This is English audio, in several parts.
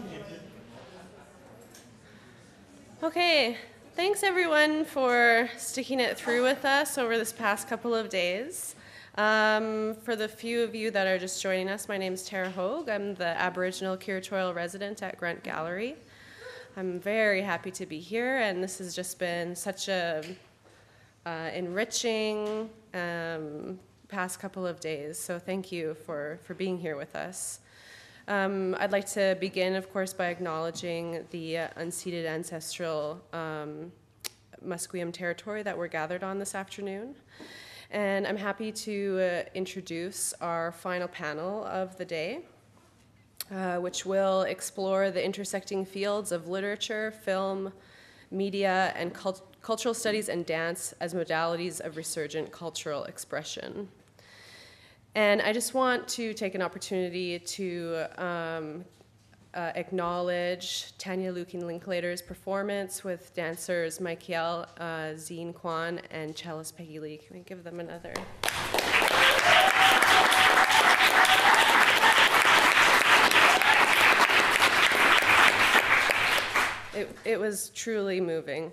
Okay, thanks everyone for sticking it through with us over this past couple of days. For the few of you that are just joining us, my name is Tara Hogue. I'm the Aboriginal curatorial resident at Grunt Gallery. I'm very happy to be here, and this has just been such a enriching past couple of days, so thank you for being here with us. I'd like to begin, of course, by acknowledging the unceded ancestral Musqueam territory that we're gathered on this afternoon. And I'm happy to introduce our final panel of the day, which will explore the intersecting fields of literature, film, media, and cultural studies and dance as modalities of resurgent cultural expression. And I just want to take an opportunity to acknowledge Tanya Lukin-Linklater's performance with dancers Michael Zine Kwan and cellist Peggy Lee. Can we give them another? It was truly moving.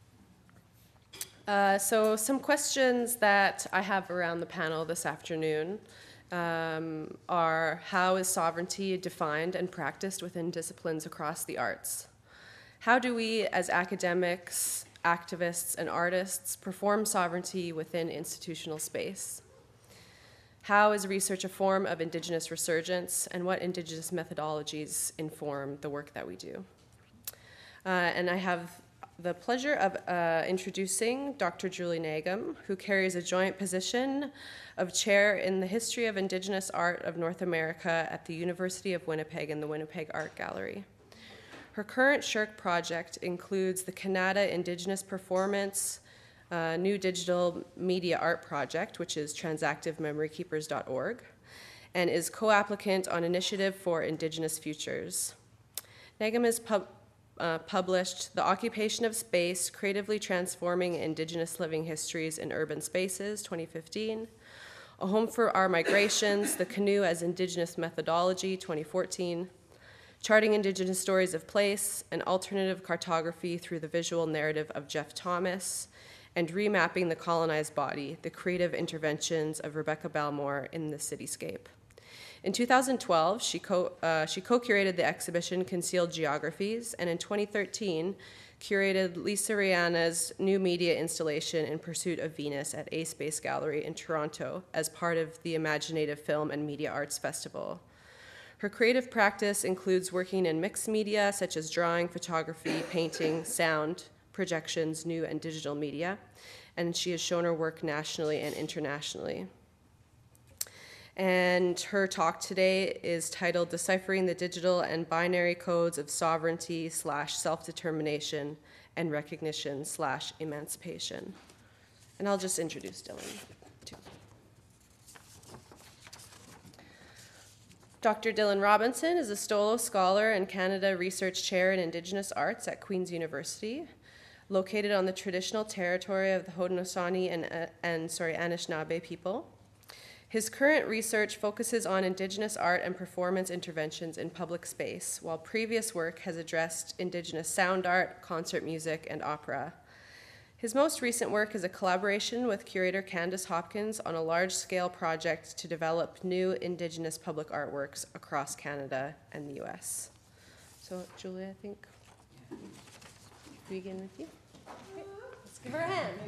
So some questions that I have around the panel this afternoon are: how is sovereignty defined and practiced within disciplines across the arts? How do we as academics, activists, and artists perform sovereignty within institutional space? How is research a form of Indigenous resurgence, and what Indigenous methodologies inform the work that we do? And I have the pleasure of introducing Dr. Julie Nagum, who carries a joint position of chair in the History of Indigenous Art of North America at the University of Winnipeg and the Winnipeg Art Gallery. Her current SSHRC project includes the Canada Indigenous Performance New Digital Media Art Project, which is transactivememorykeepers.org, and is co-applicant on Initiative for Indigenous Futures. Nagum is published The Occupation of Space, Creatively Transforming Indigenous Living Histories in Urban Spaces, 2015. A Home for Our Migrations, The Canoe as Indigenous Methodology, 2014. Charting Indigenous Stories of Place, An Alternative Cartography Through the Visual Narrative of Jeff Thomas, and Remapping the Colonized Body, The Creative Interventions of Rebecca Balmore in the Cityscape. In 2012, she co-curated the exhibition Concealed Geographies, and in 2013, curated Lisa Rihanna's new media installation In Pursuit of Venus at A Space Gallery in Toronto as part of the Imaginative Film and Media Arts Festival. Her creative practice includes working in mixed media such as drawing, photography, painting, sound, projections, new and digital media, and she has shown her work nationally and internationally. And her talk today is titled Deciphering the Digital and Binary Codes of Sovereignty / Self-Determination and Recognition / Emancipation. And I'll just introduce Dylan too. Dr. Dylan Robinson is a Stolo Scholar and Canada Research Chair in Indigenous Arts at Queen's University, located on the traditional territory of the Haudenosaunee and Anishinaabe people. His current research focuses on Indigenous art and performance interventions in public space, while previous work has addressed Indigenous sound art, concert music, and opera. His most recent work is a collaboration with curator Candace Hopkins on a large-scale project to develop new Indigenous public artworks across Canada and the US. So, Julie, I think we begin with you. Okay. Let's give her a hand.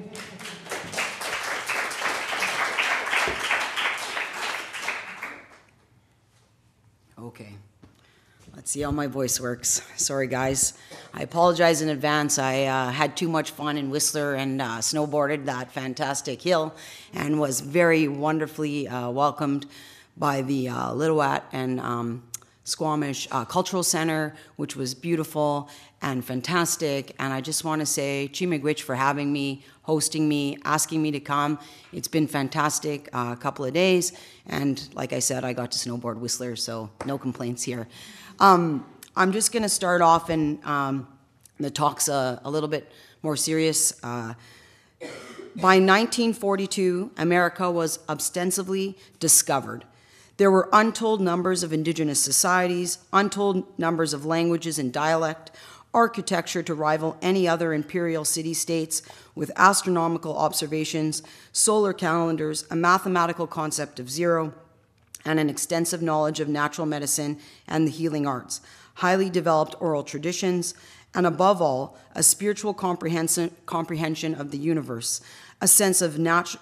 Okay, let's see how my voice works. Sorry, guys. I apologize in advance. I had too much fun in Whistler and snowboarded that fantastic hill and was very wonderfully welcomed by the Lillooet and Squamish Cultural Center, which was beautiful and fantastic. And I just want to say, Chi-miigwech for having me, hosting me, asking me to come. It's been fantastic a couple of days. And like I said, I got to snowboard Whistler, so no complaints here. I'm just going to start off, and the talk's a little bit more serious. By 1942, America was ostensibly discovered. There were untold numbers of Indigenous societies, untold numbers of languages and dialect, architecture to rival any other imperial city-states with astronomical observations, solar calendars, a mathematical concept of zero, and an extensive knowledge of natural medicine and the healing arts, highly developed oral traditions, and above all, a spiritual comprehension of the universe, a sense of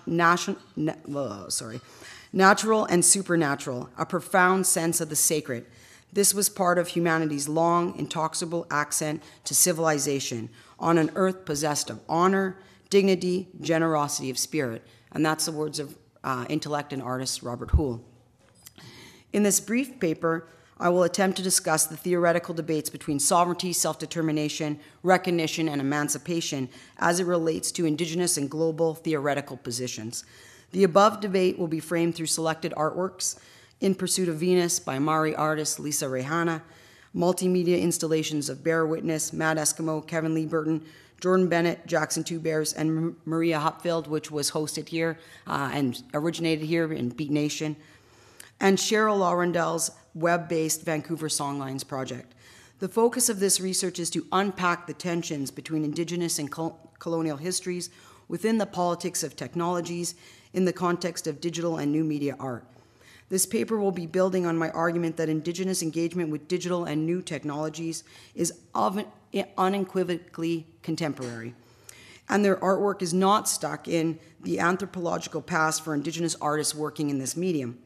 natural and supernatural, a profound sense of the sacred. This was part of humanity's long, intoxicable ascent to civilization on an earth possessed of honor, dignity, generosity of spirit. And that's the words of intellect and artist Robert Houle. In this brief paper, I will attempt to discuss the theoretical debates between sovereignty, self-determination, recognition, and emancipation as it relates to Indigenous and global theoretical positions. The above debate will be framed through selected artworks: In Pursuit of Venus by Maori artist Lisa Rehana, multimedia installations of Bear Witness, Mad Eskimo, Kevin Lee Burton, Jordan Bennett, Jackson Two Bears, and Maria Hupfield, which was hosted here and originated here in Beat Nation, and Cheryl Laurendale's web-based Vancouver Songlines project. The focus of this research is to unpack the tensions between Indigenous and colonial histories within the politics of technologies in the context of digital and new media art. This paper will be building on my argument that Indigenous engagement with digital and new technologies is unequivocally contemporary, and their artwork is not stuck in the anthropological past for Indigenous artists working in this medium.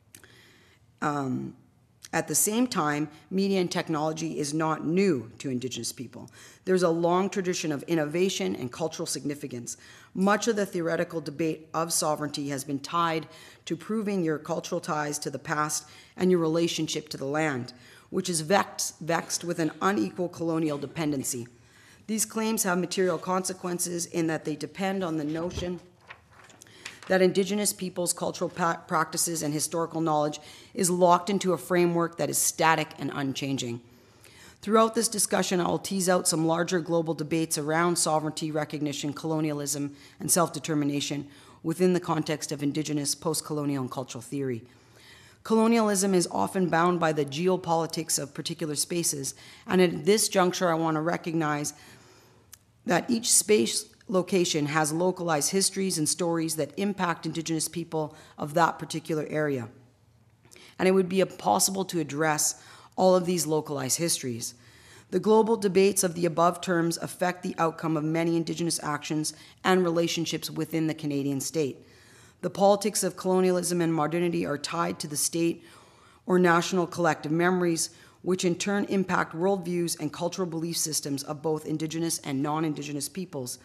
At the same time, media and technology is not new to Indigenous people. There's a long tradition of innovation and cultural significance. Much of the theoretical debate of sovereignty has been tied to proving your cultural ties to the past and your relationship to the land, which is vexed with an unequal colonial dependency. These claims have material consequences in that they depend on the notion that Indigenous peoples' cultural practices and historical knowledge is locked into a framework that is static and unchanging. Throughout this discussion, I will tease out some larger global debates around sovereignty, recognition, colonialism, and self-determination within the context of Indigenous, post-colonial, and cultural theory. Colonialism is often bound by the geopolitics of particular spaces, and at this juncture, I want to recognize that each space location has localized histories and stories that impact Indigenous people of that particular area. And it would be impossible to address all of these localized histories. The global debates of the above terms affect the outcome of many Indigenous actions and relationships within the Canadian state. The politics of colonialism and modernity are tied to the state or national collective memories, which in turn impact worldviews and cultural belief systems of both Indigenous and non-Indigenous peoples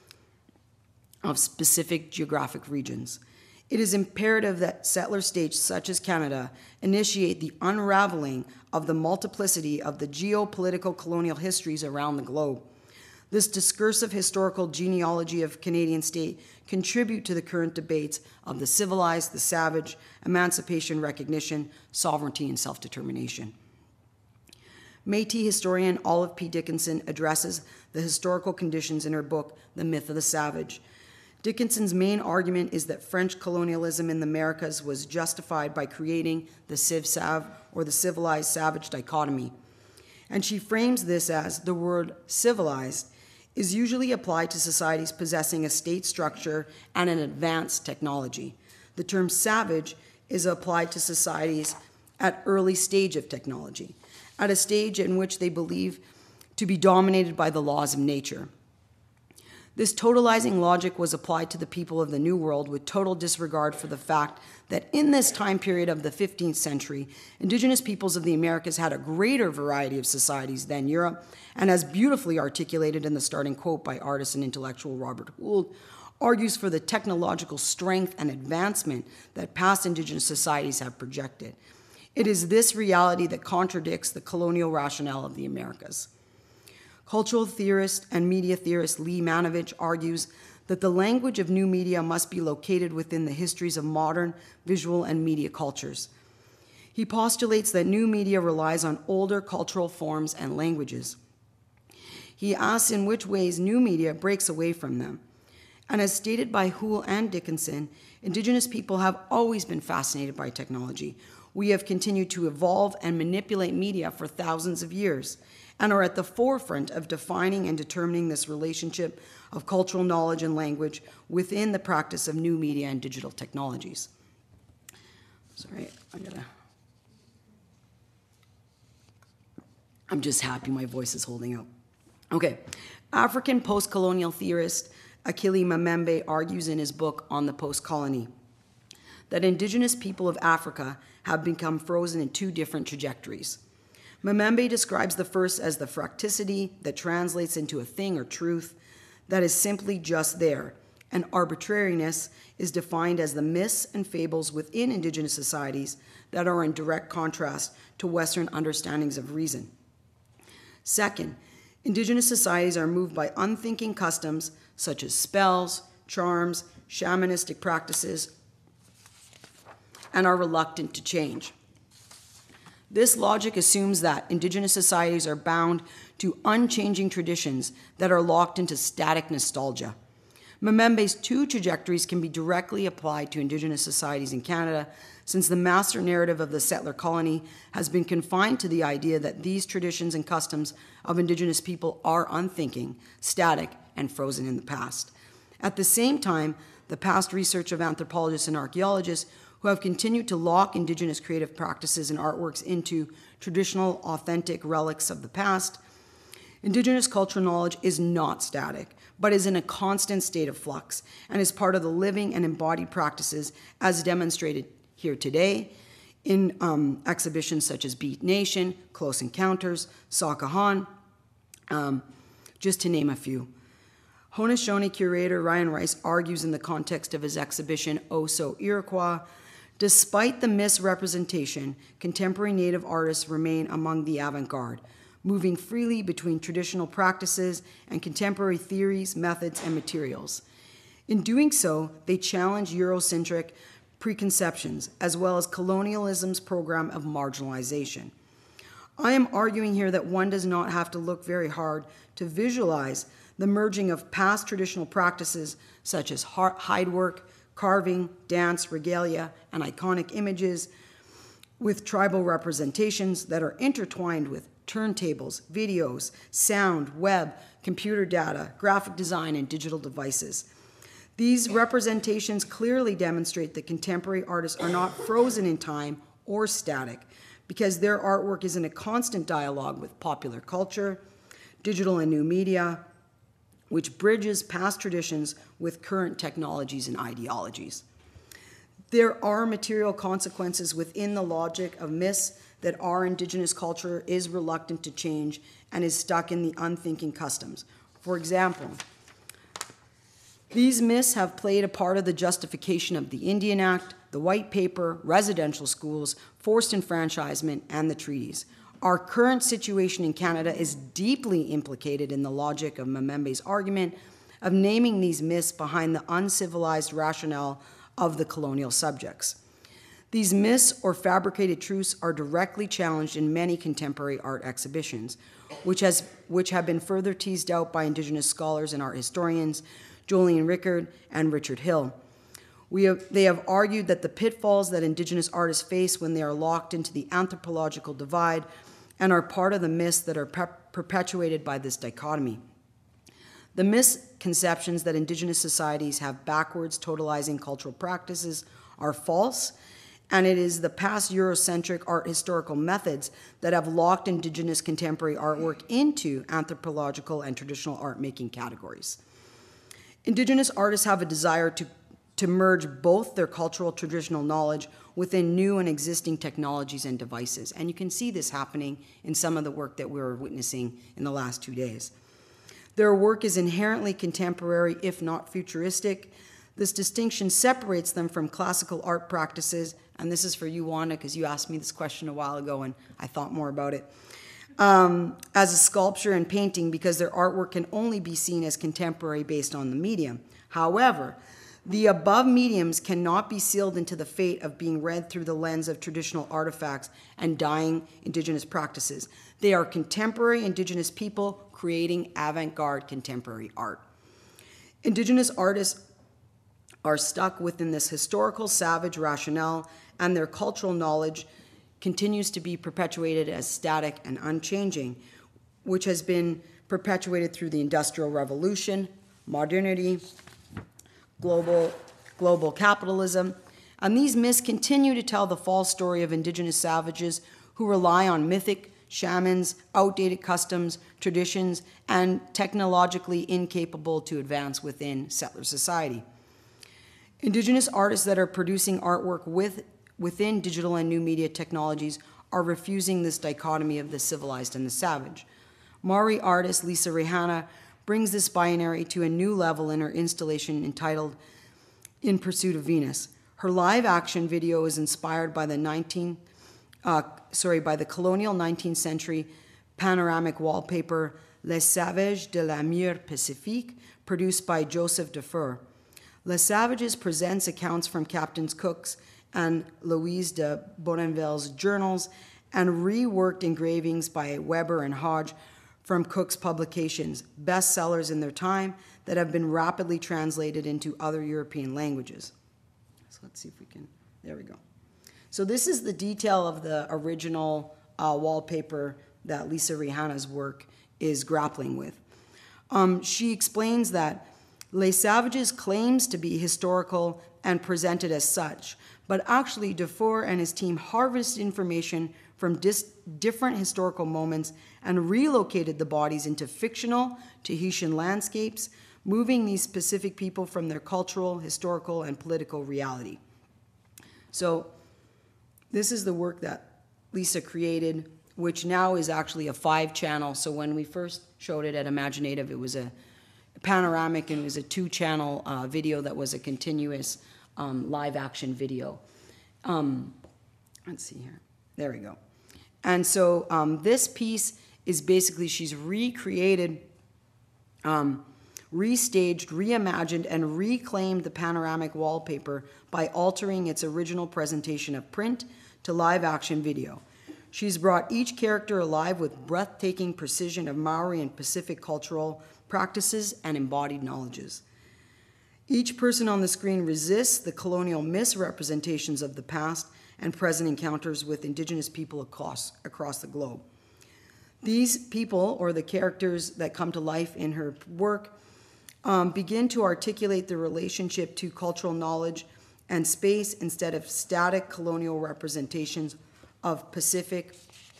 of specific geographic regions. It is imperative that settler states such as Canada initiate the unraveling of the multiplicity of the geopolitical colonial histories around the globe. This discursive historical genealogy of Canadian state contribute to the current debates of the civilized, the savage, emancipation, recognition, sovereignty, and self-determination. Métis historian Olive P. Dickinson addresses the historical conditions in her book, The Myth of the Savage. Dickinson's main argument is that French colonialism in the Americas was justified by creating the civ-sav, or the civilized savage dichotomy. And she frames this as the word civilized is usually applied to societies possessing a state structure and an advanced technology. The term savage is applied to societies at early stage of technology, at a stage in which they believe to be dominated by the laws of nature. This totalizing logic was applied to the people of the New World with total disregard for the fact that in this time period of the 15th century, Indigenous peoples of the Americas had a greater variety of societies than Europe, and as beautifully articulated in the starting quote by artist and intellectual Robert Houle, argues for the technological strength and advancement that past Indigenous societies have projected. It is this reality that contradicts the colonial rationale of the Americas. Cultural theorist and media theorist Lee Manovich argues that the language of new media must be located within the histories of modern visual and media cultures. He postulates that new media relies on older cultural forms and languages. He asks in which ways new media breaks away from them. And as stated by Houle and Dickinson, Indigenous people have always been fascinated by technology. We have continued to evolve and manipulate media for thousands of years and are at the forefront of defining and determining this relationship of cultural knowledge and language within the practice of new media and digital technologies. Sorry, I'm just happy my voice is holding out. Okay, African post-colonial theorist Akili Mbembe argues in his book On the Post-Colony that Indigenous people of Africa have become frozen in two different trajectories. Mbembe describes the first as the fracticity that translates into a thing or truth that is simply just there, and arbitrariness is defined as the myths and fables within Indigenous societies that are in direct contrast to Western understandings of reason. Second, Indigenous societies are moved by unthinking customs such as spells, charms, shamanistic practices, and are reluctant to change. This logic assumes that Indigenous societies are bound to unchanging traditions that are locked into static nostalgia. Mbembe's two trajectories can be directly applied to Indigenous societies in Canada, since the master narrative of the settler colony has been confined to the idea that these traditions and customs of Indigenous people are unthinking, static, and frozen in the past. At the same time, the past research of anthropologists and archaeologists who have continued to lock Indigenous creative practices and artworks into traditional, authentic relics of the past, Indigenous cultural knowledge is not static, but is in a constant state of flux and is part of the living and embodied practices as demonstrated here today in exhibitions such as Beat Nation, Close Encounters, Sakahan, just to name a few. Haudenosaunee curator Ryan Rice argues in the context of his exhibition Oh So Iroquois, despite the misrepresentation, contemporary Native artists remain among the avant-garde, moving freely between traditional practices and contemporary theories, methods, and materials. In doing so, they challenge Eurocentric preconceptions, as well as colonialism's program of marginalization. I am arguing here that one does not have to look very hard to visualize the merging of past traditional practices such as hidework, carving, dance, regalia, and iconic images with tribal representations that are intertwined with turntables, videos, sound, web, computer data, graphic design, and digital devices. These representations clearly demonstrate that contemporary artists are not frozen in time or static, because their artwork is in a constant dialogue with popular culture, digital and new media, which bridges past traditions with current technologies and ideologies. There are material consequences within the logic of myths that our Indigenous culture is reluctant to change and is stuck in the unthinking customs. For example, these myths have played a part of the justification of the Indian Act, the White Paper, residential schools, forced enfranchisement, and the treaties. Our current situation in Canada is deeply implicated in the logic of Mbembe's argument of naming these myths behind the uncivilized rationale of the colonial subjects. These myths or fabricated truths are directly challenged in many contemporary art exhibitions, which have been further teased out by Indigenous scholars and art historians, Jolene Rickard and Richard Hill. They have argued that the pitfalls that Indigenous artists face when they are locked into the anthropological divide and are part of the myths that are perpetuated by this dichotomy. The misconceptions that Indigenous societies have backwards totalizing cultural practices are false, and it is the past Eurocentric art historical methods that have locked Indigenous contemporary artwork into anthropological and traditional art making categories. Indigenous artists have a desire to merge both their cultural traditional knowledge within new and existing technologies and devices. And you can see this happening in some of the work that we're witnessing in the last 2 days. Their work is inherently contemporary, if not futuristic. This distinction separates them from classical art practices, and this is for you, Wanda, because you asked me this question a while ago and I thought more about it, as a sculpture and painting, because their artwork can only be seen as contemporary based on the medium. However, the above mediums cannot be sealed into the fate of being read through the lens of traditional artifacts and dying Indigenous practices. They are contemporary Indigenous people creating avant-garde contemporary art. Indigenous artists are stuck within this historical savage rationale, and their cultural knowledge continues to be perpetuated as static and unchanging, which has been perpetuated through the Industrial Revolution, modernity, global capitalism. And these myths continue to tell the false story of Indigenous savages who rely on mythic shamans, outdated customs, traditions, and technologically incapable to advance within settler society. Indigenous artists that are producing artwork within digital and new media technologies are refusing this dichotomy of the civilized and the savage. Maori artist Lisa Rehana brings this binary to a new level in her installation entitled In Pursuit of Venus. Her live action video is inspired by the colonial 19th century panoramic wallpaper Les Savages de la Mer Pacifique, produced by Joseph Defer. Les Savages presents accounts from Captain Cook's and Louise de Bournonville's journals and reworked engravings by Weber and Hodge from Cook's publications, bestsellers in their time that have been rapidly translated into other European languages. So let's see if we can, there we go. So this is the detail of the original wallpaper that Lisa Rehana's work is grappling with. She explains that Les Savages claims to be historical and presented as such, but actually Dufour and his team harvested information from different historical moments and relocated the bodies into fictional Tahitian landscapes, moving these specific people from their cultural, historical, and political reality. So this is the work that Lisa created, which now is actually a 5-channel. So when we first showed it at Imaginative, it was a panoramic and it was a 2-channel video that was a continuous live action video. Let's see here. There we go. And so this piece is basically, she's recreated, restaged, reimagined, and reclaimed the panoramic wallpaper by altering its original presentation of print to live action video. She's brought each character alive with breathtaking precision of Maori and Pacific cultural practices and embodied knowledges. Each person on the screen resists the colonial misrepresentations of the past and present encounters with Indigenous people across the globe. These people, or the characters that come to life in her work, begin to articulate the relationship to cultural knowledge and space instead of static colonial representations of Pacific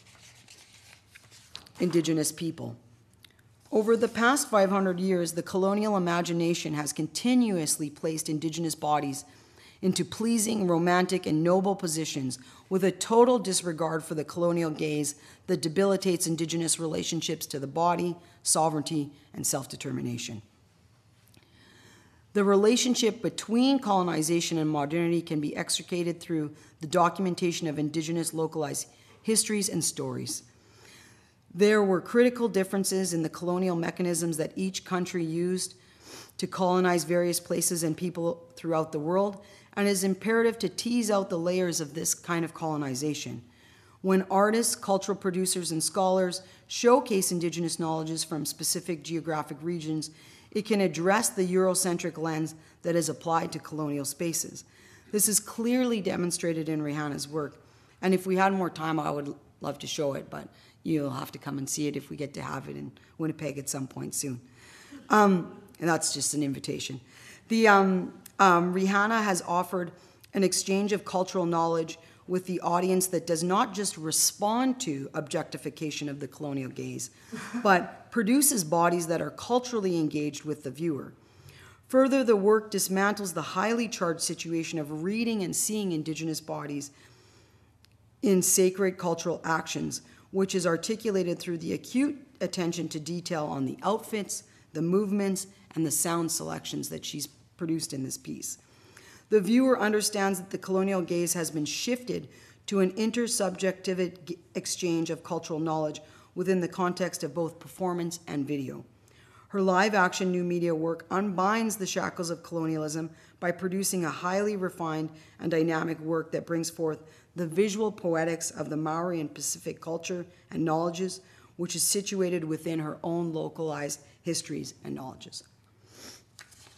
Indigenous people. Over the past 500 years, the colonial imagination has continuously placed Indigenous bodies into pleasing, romantic, and noble positions with a total disregard for the colonial gaze that debilitates Indigenous relationships to the body, sovereignty, and self-determination. The relationship between colonization and modernity can be extricated through the documentation of Indigenous localized histories and stories. There were critical differences in the colonial mechanisms that each country used to colonize various places and people throughout the world, and it is imperative to tease out the layers of this kind of colonization. When artists, cultural producers, and scholars showcase Indigenous knowledges from specific geographic regions, it can address the Eurocentric lens that is applied to colonial spaces. This is clearly demonstrated in Rehana's work, and if we had more time, I would love to show it, but you'll have to come and see it if we get to have it in Winnipeg at some point soon. And that's just an invitation. Rehana has offered an exchange of cultural knowledge with the audience that does not just respond to objectification of the colonial gaze, but produces bodies that are culturally engaged with the viewer. Further, the work dismantles the highly charged situation of reading and seeing Indigenous bodies in sacred cultural actions, which is articulated through the acute attention to detail on the outfits, the movements, and the sound selections that she's produced in this piece. The viewer understands that the colonial gaze has been shifted to an intersubjective exchange of cultural knowledge within the context of both performance and video. Her live-action new media work unbinds the shackles of colonialism by producing a highly refined and dynamic work that brings forth the visual poetics of the Maori and Pacific culture and knowledges, which is situated within her own localized histories and knowledges.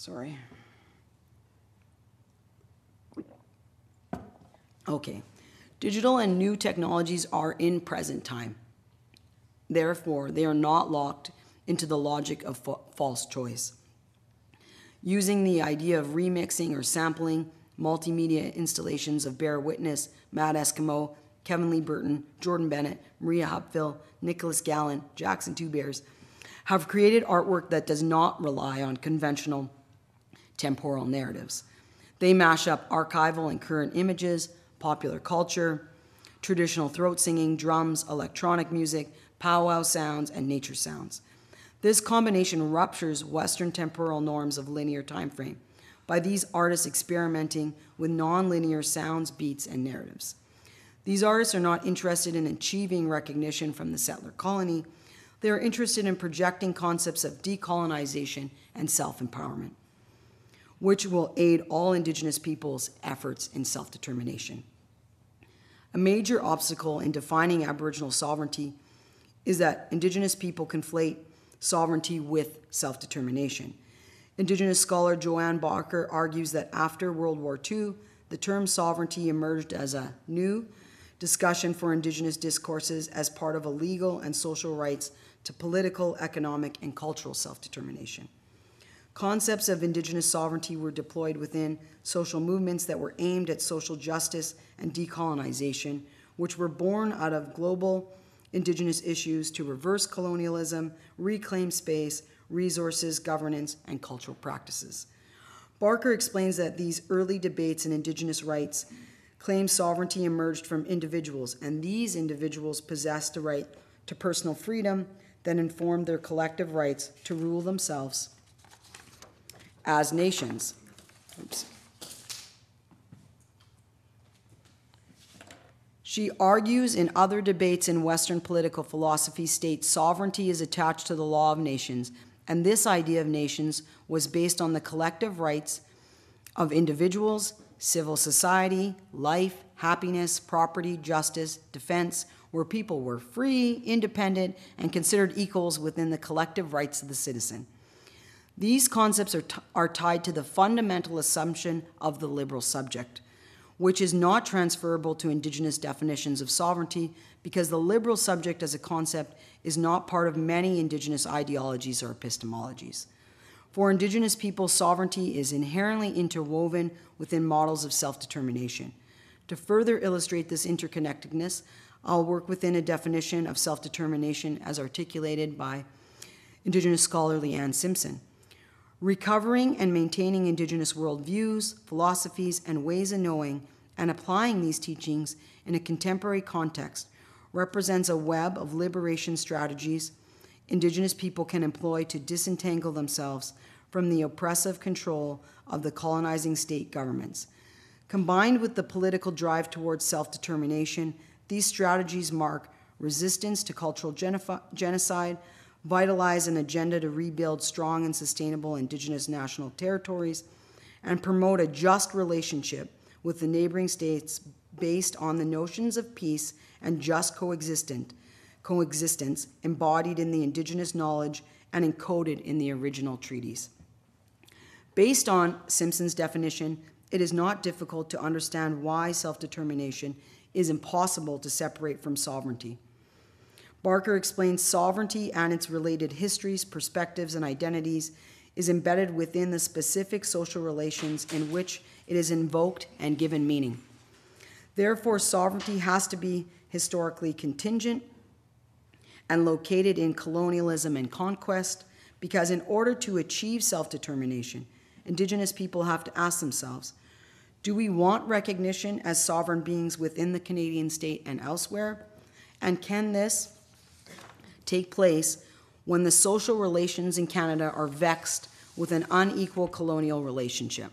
Sorry. Okay. Digital and new technologies are in present time. Therefore, they are not locked into the logic of false choice. Using the idea of remixing or sampling multimedia installations of Bear Witness, Mad Eskimo, Kevin Lee Burton, Jordan Bennett, Maria Hupville, Nicholas Gallen, Jackson Two Bears, have created artwork that does not rely on conventional temporal narratives. They mash up archival and current images, popular culture, traditional throat singing, drums, electronic music, powwow sounds, and nature sounds. This combination ruptures Western temporal norms of linear time frame by these artists experimenting with non-linear sounds, beats, and narratives. These artists are not interested in achieving recognition from the settler colony. They are interested in projecting concepts of decolonization and self-empowerment, which will aid all Indigenous peoples' efforts in self-determination. A major obstacle in defining Aboriginal sovereignty is that Indigenous people conflate sovereignty with self-determination. Indigenous scholar Joanne Barker argues that after World War II, the term sovereignty emerged as a new discussion for Indigenous discourses as part of a legal and social rights to political, economic, and cultural self-determination. Concepts of Indigenous sovereignty were deployed within social movements that were aimed at social justice and decolonization, which were born out of global Indigenous issues to reverse colonialism, reclaim space, resources, governance, and cultural practices. Barker explains that these early debates in Indigenous rights claim sovereignty emerged from individuals, and these individuals possessed a right to personal freedom that informed their collective rights to rule themselves as nations. Oops. She argues in other debates in Western political philosophy states sovereignty is attached to the law of nations, and this idea of nations was based on the collective rights of individuals, civil society, life, happiness, property, justice, defense, where people were free, independent, and considered equals within the collective rights of the citizen. These concepts are tied to the fundamental assumption of the liberal subject, which is not transferable to Indigenous definitions of sovereignty because the liberal subject as a concept is not part of many Indigenous ideologies or epistemologies. For Indigenous people, sovereignty is inherently interwoven within models of self-determination. To further illustrate this interconnectedness, I'll work within a definition of self-determination as articulated by Indigenous scholar Leanne Simpson. Recovering and maintaining Indigenous worldviews, philosophies, and ways of knowing and applying these teachings in a contemporary context represents a web of liberation strategies Indigenous people can employ to disentangle themselves from the oppressive control of the colonizing state governments. Combined with the political drive towards self-determination, these strategies mark resistance to cultural genocide, vitalize an agenda to rebuild strong and sustainable Indigenous national territories, and promote a just relationship with the neighboring states based on the notions of peace and just coexistence embodied in the Indigenous knowledge and encoded in the original treaties. Based on Simpson's definition, it is not difficult to understand why self-determination is impossible to separate from sovereignty. Barker explains sovereignty and its related histories, perspectives, and identities is embedded within the specific social relations in which it is invoked and given meaning. Therefore, sovereignty has to be historically contingent and located in colonialism and conquest, because in order to achieve self-determination, Indigenous people have to ask themselves, do we want recognition as sovereign beings within the Canadian state and elsewhere? And can this take place when the social relations in Canada are vexed with an unequal colonial relationship?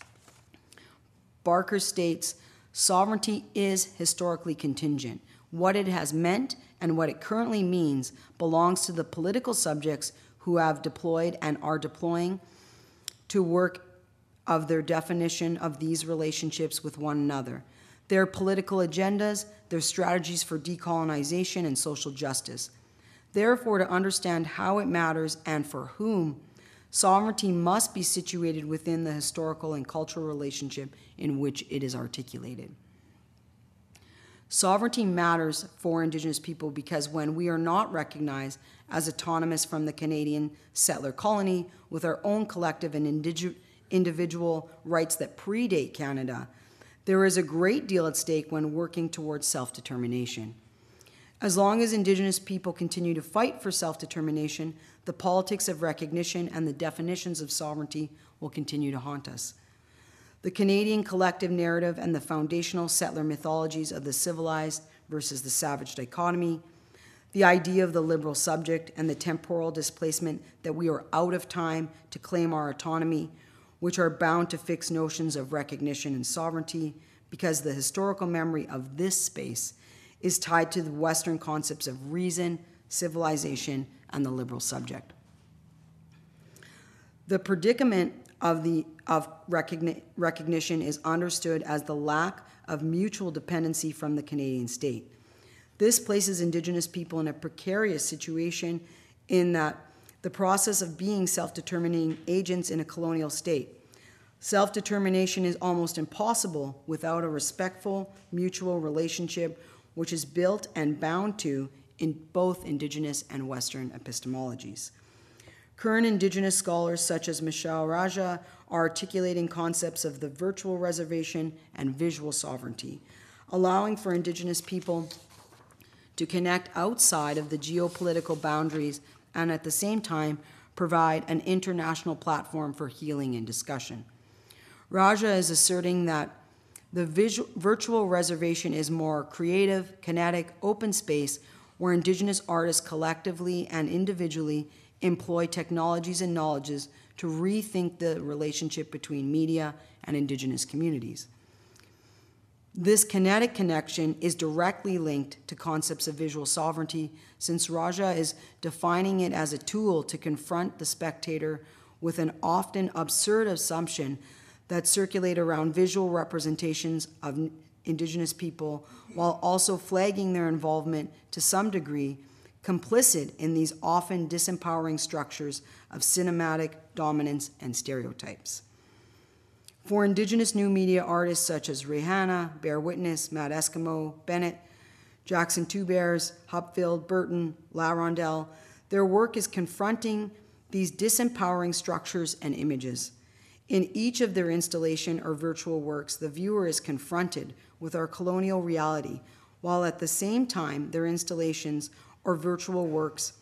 Barker states, sovereignty is historically contingent. What it has meant and what it currently means belongs to the political subjects who have deployed and are deploying to work of their definition of these relationships with one another, their political agendas, their strategies for decolonization and social justice. Therefore, to understand how it matters and for whom Sovereignty must be situated within the historical and cultural relationship in which it is articulated. Sovereignty matters for Indigenous people because when we are not recognized as autonomous from the Canadian settler colony with our own collective and individual rights that predate Canada, there is a great deal at stake when working towards self-determination. As long as Indigenous people continue to fight for self-determination, the politics of recognition and the definitions of sovereignty will continue to haunt us. The Canadian collective narrative and the foundational settler mythologies of the civilized versus the savage dichotomy, the idea of the liberal subject and the temporal displacement that we are out of time to claim our autonomy, which are bound to fixed notions of recognition and sovereignty, because the historical memory of this space is tied to the Western concepts of reason, civilization, and the liberal subject. The predicament of recognition is understood as the lack of mutual dependency from the Canadian state. This places Indigenous people in a precarious situation in that the process of being self-determining agents in a colonial state. Self-determination is almost impossible without a respectful mutual relationship which is built and bound to in both Indigenous and Western epistemologies. Current Indigenous scholars such as Michelle Raja are articulating concepts of the virtual reservation and visual sovereignty, allowing for Indigenous people to connect outside of the geopolitical boundaries and at the same time provide an international platform for healing and discussion. Raja is asserting that the virtual reservation is more creative, kinetic, open space where Indigenous artists collectively and individually employ technologies and knowledges to rethink the relationship between media and Indigenous communities. This kinetic connection is directly linked to concepts of visual sovereignty, since Raja is defining it as a tool to confront the spectator with an often absurd assumption that circulate around visual representations of Indigenous people, while also flagging their involvement to some degree complicit in these often disempowering structures of cinematic dominance and stereotypes. For Indigenous new media artists such as Rihanna, Bear Witness, Matt Eskimo, Bennett, Jackson Two Bears, Hupfield, Burton, La Rondelle, their work is confronting these disempowering structures and images. In each of their installation or virtual works, the viewer is confronted with our colonial reality, while at the same time their installations or virtual works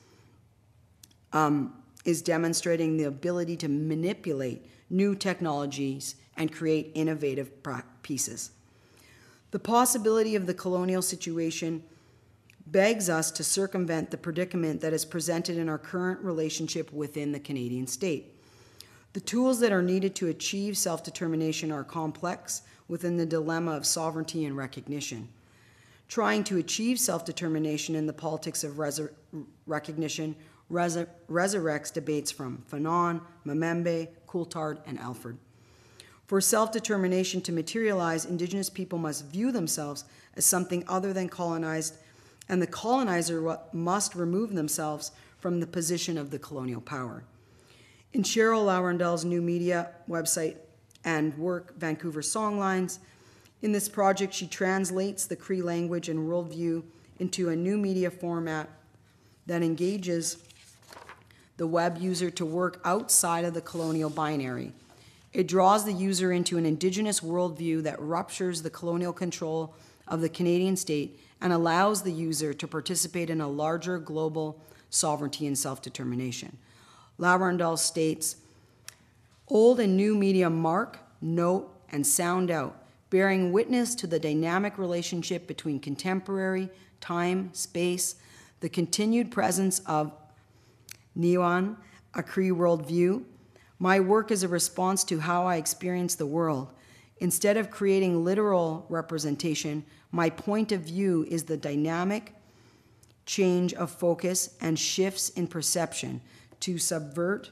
is demonstrating the ability to manipulate new technologies and create innovative pieces. The possibility of the colonial situation begs us to circumvent the predicament that is presented in our current relationship within the Canadian state. The tools that are needed to achieve self-determination are complex within the dilemma of sovereignty and recognition. Trying to achieve self-determination in the politics of recognition resurrects debates from Fanon, Mamembe, Coulthard, and Alford. For self-determination to materialize, Indigenous people must view themselves as something other than colonized, and the colonizer must remove themselves from the position of the colonial power. In Cheryl Laurendell's new media website and work, Vancouver Songlines, in this project, she translates the Cree language and worldview into a new media format that engages the web user to work outside of the colonial binary. It draws the user into an Indigenous worldview that ruptures the colonial control of the Canadian state and allows the user to participate in a larger global sovereignty and self-determination. Laurendell states, old and new media mark, note, and sound out, bearing witness to the dynamic relationship between contemporary, time, space, the continued presence of Niwan, a Cree worldview. My work is a response to how I experience the world. Instead of creating literal representation, my point of view is the dynamic change of focus and shifts in perception to subvert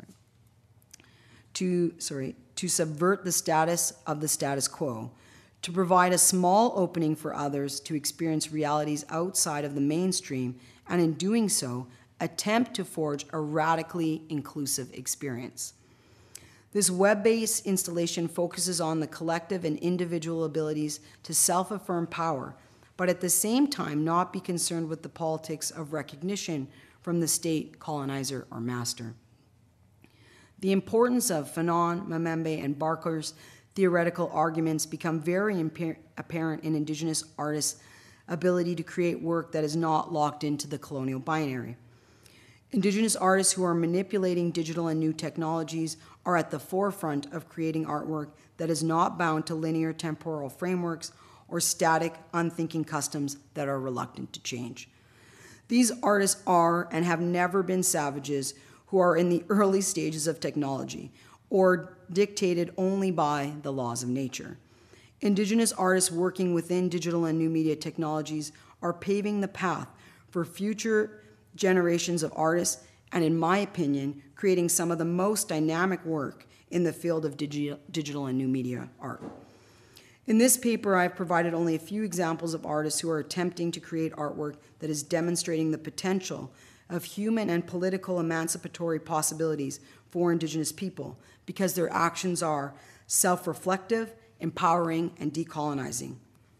the status of the status quo, to provide a small opening for others to experience realities outside of the mainstream, and in doing so, attempt to forge a radically inclusive experience. This web-based installation focuses on the collective and individual abilities to self-affirm power, but at the same time not be concerned with the politics of recognition from the state, colonizer, or master. The importance of Fanon, Mamembe, and Barker's theoretical arguments become very apparent in Indigenous artists' ability to create work that is not locked into the colonial binary. Indigenous artists who are manipulating digital and new technologies are at the forefront of creating artwork that is not bound to linear temporal frameworks or static, unthinking customs that are reluctant to change. These artists are and have never been savages who are in the early stages of technology or dictated only by the laws of nature. Indigenous artists working within digital and new media technologies are paving the path for future generations of artists and, in my opinion, creating some of the most dynamic work in the field of digital and new media art. In this paper, I've provided only a few examples of artists who are attempting to create artwork that is demonstrating the potential of human and political emancipatory possibilities for Indigenous people, because their actions are self-reflective, empowering, and decolonizing.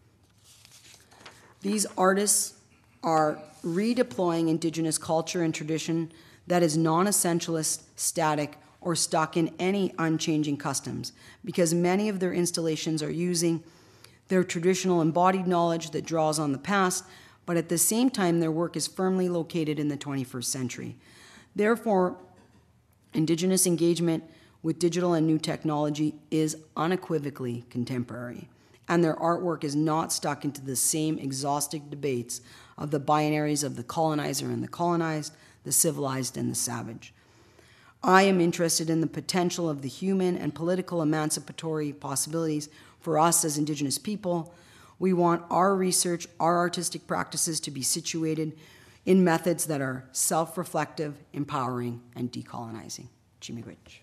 These artists are redeploying Indigenous culture and tradition that is non-essentialist, static, or stuck in any unchanging customs, because many of their installations are using their traditional embodied knowledge that draws on the past, but at the same time their work is firmly located in the 21st century. Therefore, Indigenous engagement with digital and new technology is unequivocally contemporary, and their artwork is not stuck into the same exhaustive debates of the binaries of the colonizer and the colonized, the civilized and the savage. I am interested in the potential of the human and political emancipatory possibilities for us as Indigenous people. We want our research, our artistic practices to be situated in methods that are self-reflective, empowering, and decolonizing. Chimigwich.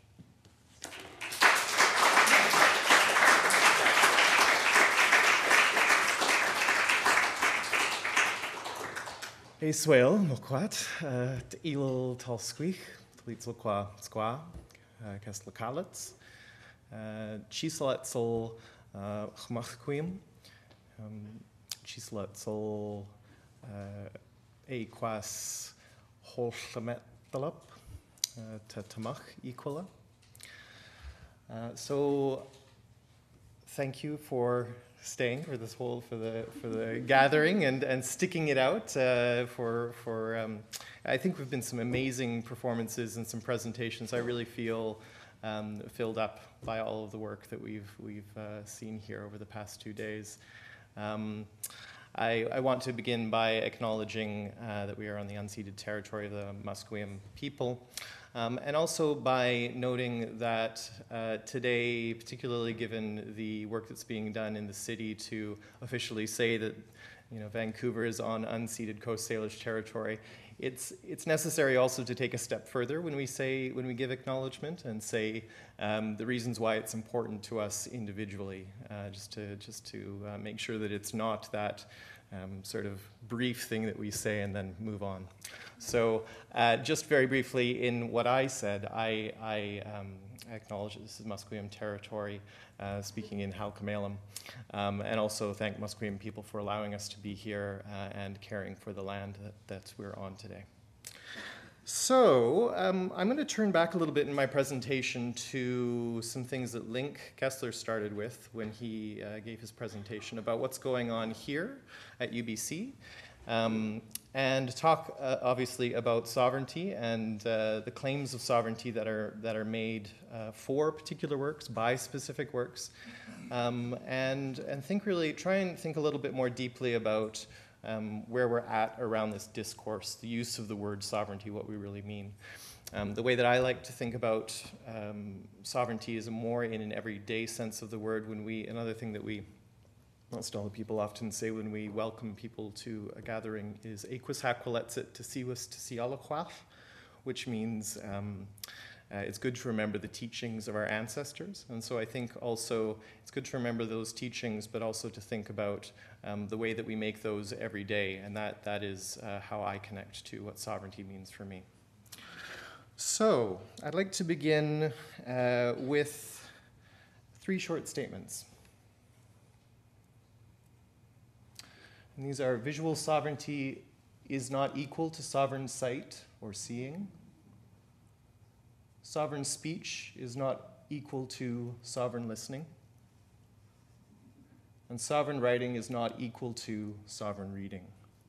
Eiswail, Mokwat, Il Talsquich, Tlitzel Kwa Squa, Kestlakalitz, Chisaletzel Chmachquim, Chisaletzel Equas Holchamethalop, Tamach Equala. So, thank you for staying for this whole for the gathering and sticking it out I think we've been some amazing performances and some presentations. I really feel filled up by all of the work that we've seen here over the past 2 days. I want to begin by acknowledging that we are on the unceded territory of the Musqueam people. And also by noting that today, particularly given the work that's being done in the city to officially say that Vancouver is on unceded Coast Salish territory, it's necessary also to take a step further when we give acknowledgement and say the reasons why it's important to us individually, just to make sure that it's not that sort of brief thing that we say and then move on. So just very briefly in what I said, I acknowledge that this is Musqueam territory, speaking in Halkamalum, and also thank Musqueam people for allowing us to be here and caring for the land that we're on today. So I'm going to turn back a little bit in my presentation to some things that Link Kessler started with when he gave his presentation about what's going on here at UBC, and talk obviously about sovereignty and the claims of sovereignty that are made for particular works, by specific works, and try and think a little bit more deeply about where we're at around this discourse, the use of the word sovereignty, what we really mean. The way that I like to think about sovereignty is more in an everyday sense of the word. Another thing that most all the people often say when we welcome people to a gathering is Equus Haquiletsit to Siwas to Sialaquaf, which means It's good to remember the teachings of our ancestors. And so I think also it's good to remember those teachings, but also to think about the way that we make those every day. And that is how I connect to what sovereignty means for me. So I'd like to begin with 3 short statements. And these are: visual sovereignty is not equal to sovereign sight or seeing. Sovereign speech is not equal to sovereign listening. And sovereign writing is not equal to sovereign reading.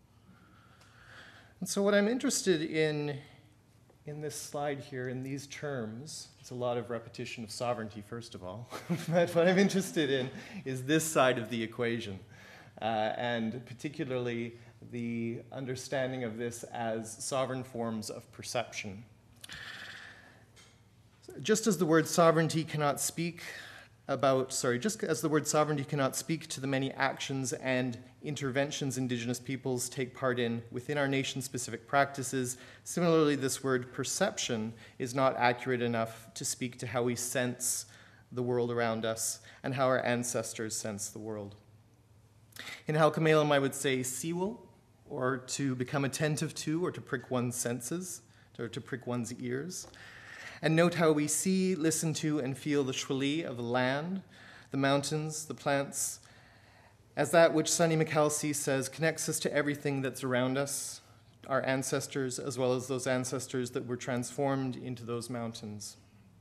And so what I'm interested in this slide here, in these terms, it's a lot of repetition of sovereignty, first of all. But what I'm interested in is this side of the equation, and particularly the understanding of this as sovereign forms of perception. Just as the word sovereignty cannot speak to the many actions and interventions Indigenous peoples take part in within our nation-specific practices, similarly this word perception is not accurate enough to speak to how we sense the world around us and how our ancestors sense the world. In Halkomelem, I would say siwil, or to become attentive to, or to prick one's senses, or to prick one's ears. And note how we see, listen to, and feel the shwali of the land, the mountains, the plants, as that which Sonny McKelsey says connects us to everything that's around us, our ancestors, as well as those ancestors that were transformed into those mountains.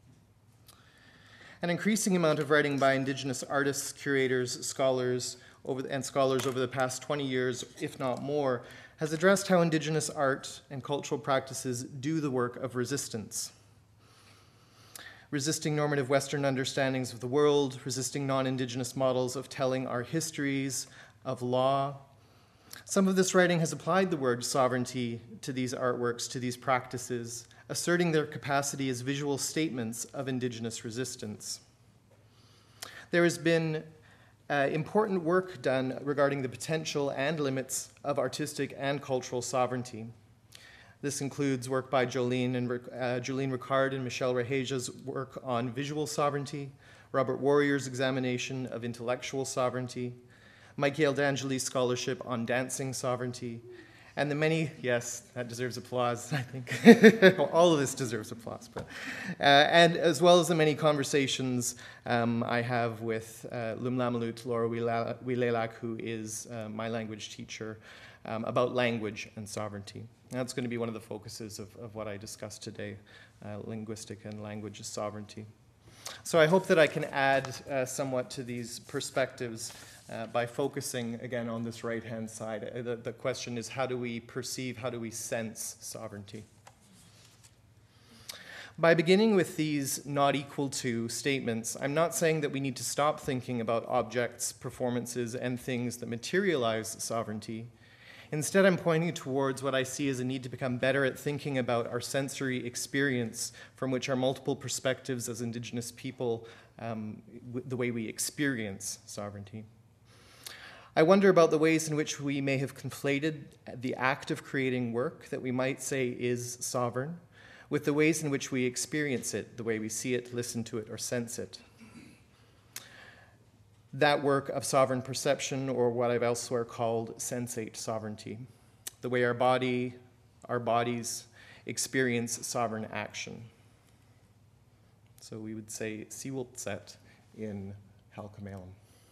An increasing amount of writing by Indigenous artists, curators, scholars over the past 20 years, if not more, has addressed how Indigenous art and cultural practices do the work of resistance. Resisting normative Western understandings of the world, resisting non-Indigenous models of telling our histories, of law. Some of this writing has applied the word sovereignty to these artworks, to these practices, asserting their capacity as visual statements of Indigenous resistance. There has been important work done regarding the potential and limits of artistic and cultural sovereignty. This includes work by Jolene Ricard and Michelle Reheja's work on visual sovereignty, Robert Warrior's examination of intellectual sovereignty, Mike D'Angeli's scholarship on dancing sovereignty, and the many, yes, that deserves applause, I think. All of this deserves applause. And as well as the many conversations I have with Lumlamalut Laura Wilalak, who is my language teacher, about language and sovereignty. That's going to be one of the focuses of what I discussed today, linguistic and language sovereignty. So I hope that I can add somewhat to these perspectives by focusing, again, on this right-hand side. The question is, how do we perceive, how do we sense sovereignty? By beginning with these not equal to statements, I'm not saying that we need to stop thinking about objects, performances, and things that materialize sovereignty. Instead, I'm pointing towards what I see as a need to become better at thinking about our sensory experience from which our multiple perspectives as Indigenous people, the way we experience sovereignty. I wonder about the ways in which we may have conflated the act of creating work that we might say is sovereign with the ways in which we experience it, the way we see it, listen to it, or sense it. That work of sovereign perception, or what I've elsewhere called sensate sovereignty, the way our bodies experience sovereign action. So we would say siwultset in Halkomelem.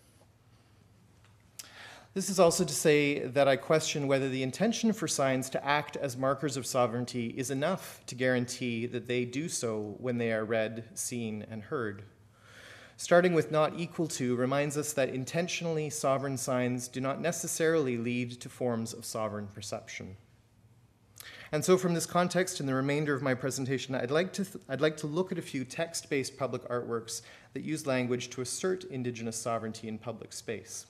This is also to say that I question whether the intention for signs to act as markers of sovereignty is enough to guarantee that they do so when they are read, seen, and heard. Starting with not equal to reminds us that intentionally sovereign signs do not necessarily lead to forms of sovereign perception. And so from this context, in the remainder of my presentation, I'd like to look at a few text-based public artworks that use language to assert Indigenous sovereignty in public space.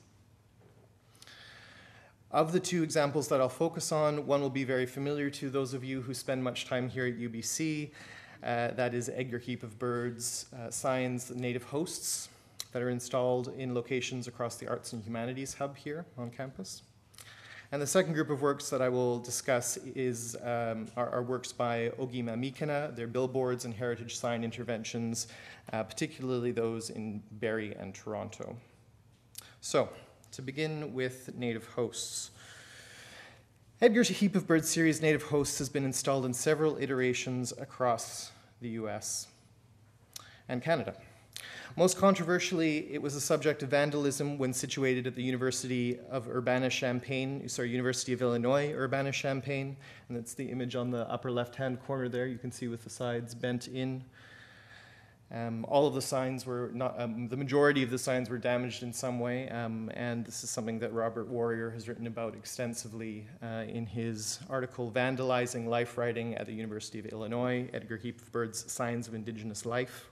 Of the 2 examples that I'll focus on, one will be very familiar to those of you who spend much time here at UBC. That is Egg Your Heap of Birds signs, native hosts that are installed in locations across the Arts and Humanities Hub here on campus. And the second group of works that I will discuss are works by Ogima Mikena. They're billboards and heritage sign interventions, particularly those in Barrie and Toronto. So, to begin with native hosts. Edgar Heap of Birds series Native Hosts has been installed in several iterations across the US and Canada. Most controversially, it was the subject of vandalism when situated at the University of University of Illinois, Urbana-Champaign, and that's the image on the upper left-hand corner there. You can see with the sides bent in. All of the signs were not, the majority of the signs were damaged in some way, and this is something that Robert Warrior has written about extensively in his article, Vandalizing Life Writing at the University of Illinois, Edgar Heap of Birds, Signs of Indigenous Life.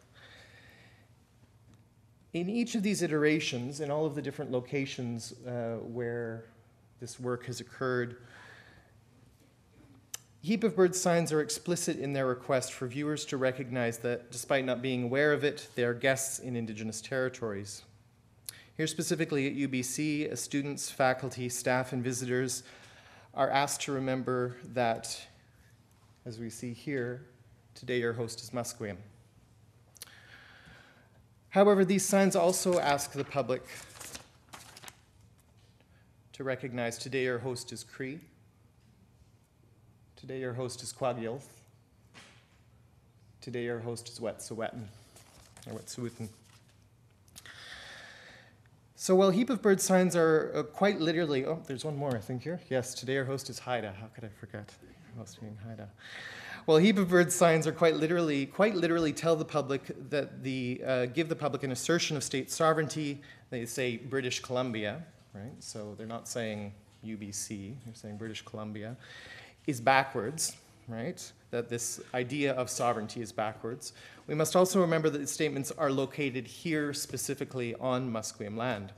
In each of these iterations, in all of the different locations where this work has occurred, Heap of Birds signs are explicit in their request for viewers to recognize that, despite not being aware of it, they are guests in Indigenous territories. Here specifically at UBC, students, faculty, staff, and visitors are asked to remember that, as we see here, today your host is Musqueam. However, these signs also ask the public to recognize today your host is Cree. Today your host is Kwakwaka'wakw. Today your host is Wet'suwet'en, or Wet'suwet'en. So while Heap of Birds signs are quite literally, oh, there's one more I think here. Yes, today your host is Haida. How could I forget your host being Haida? Well, Heap of Birds signs are quite literally tell the public that give the public an assertion of state sovereignty. They say British Columbia, right? So they're not saying UBC, they're saying British Columbia, is backwards, right? That this idea of sovereignty is backwards. We must also remember that the statements are located here specifically on Musqueam land.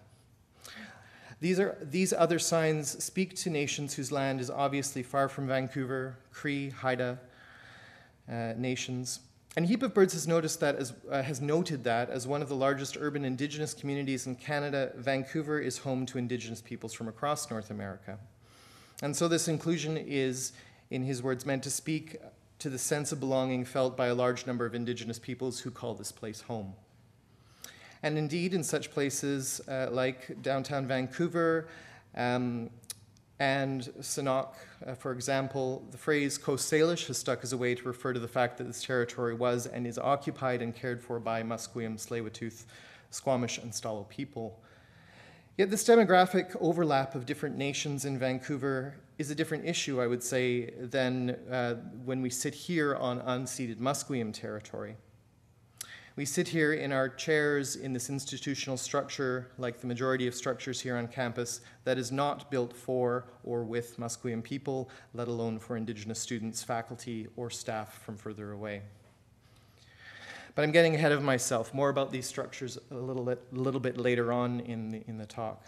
These other signs speak to nations whose land is obviously far from Vancouver, Cree, Haida nations. And Heap of Birds has noted that as one of the largest urban Indigenous communities in Canada, Vancouver is home to Indigenous peoples from across North America. And so this inclusion is, in his words, meant to speak to the sense of belonging felt by a large number of Indigenous peoples who call this place home. And indeed, in such places like downtown Vancouver and Sanok, for example, the phrase Coast Salish has stuck as a way to refer to the fact that this territory was and is occupied and cared for by Musqueam, Tsleil-Waututh, Squamish, and Stalo people. Yet this demographic overlap of different nations in Vancouver is a different issue, I would say, than when we sit here on unceded Musqueam territory. We sit here in our chairs in this institutional structure, like the majority of structures here on campus, that is not built for or with Musqueam people, let alone for Indigenous students, faculty, or staff from further away. But I'm getting ahead of myself. More about these structures a little bit later on in the talk.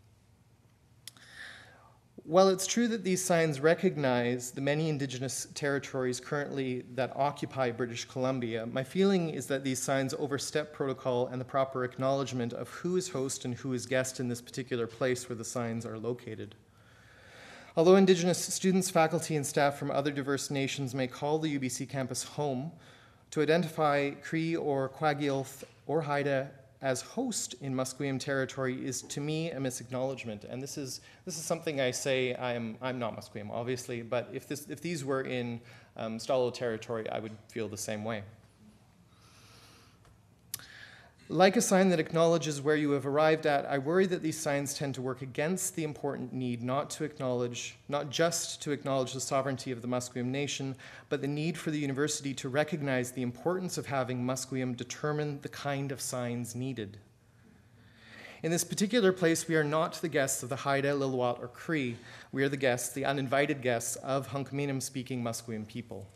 While it's true that these signs recognize the many Indigenous territories currently that occupy British Columbia, my feeling is that these signs overstep protocol and the proper acknowledgement of who is host and who is guest in this particular place where the signs are located. Although Indigenous students, faculty, and staff from other diverse nations may call the UBC campus home, to identify Cree or Kwakwaka'wakw or Haida as host in Musqueam territory is, to me, a misacknowledgement. And this is something I say. I'm not Musqueam, obviously, but if these were in Stalo territory, I would feel the same way. Like a sign that acknowledges where you have arrived at, I worry that these signs tend to work against the important need not just to acknowledge the sovereignty of the Musqueam nation, but the need for the university to recognize the importance of having Musqueam determine the kind of signs needed. In this particular place, we are not the guests of the Haida, Lil'wat, or Cree. We are the guests, the uninvited guests of Hunkaminam-speaking Musqueam people.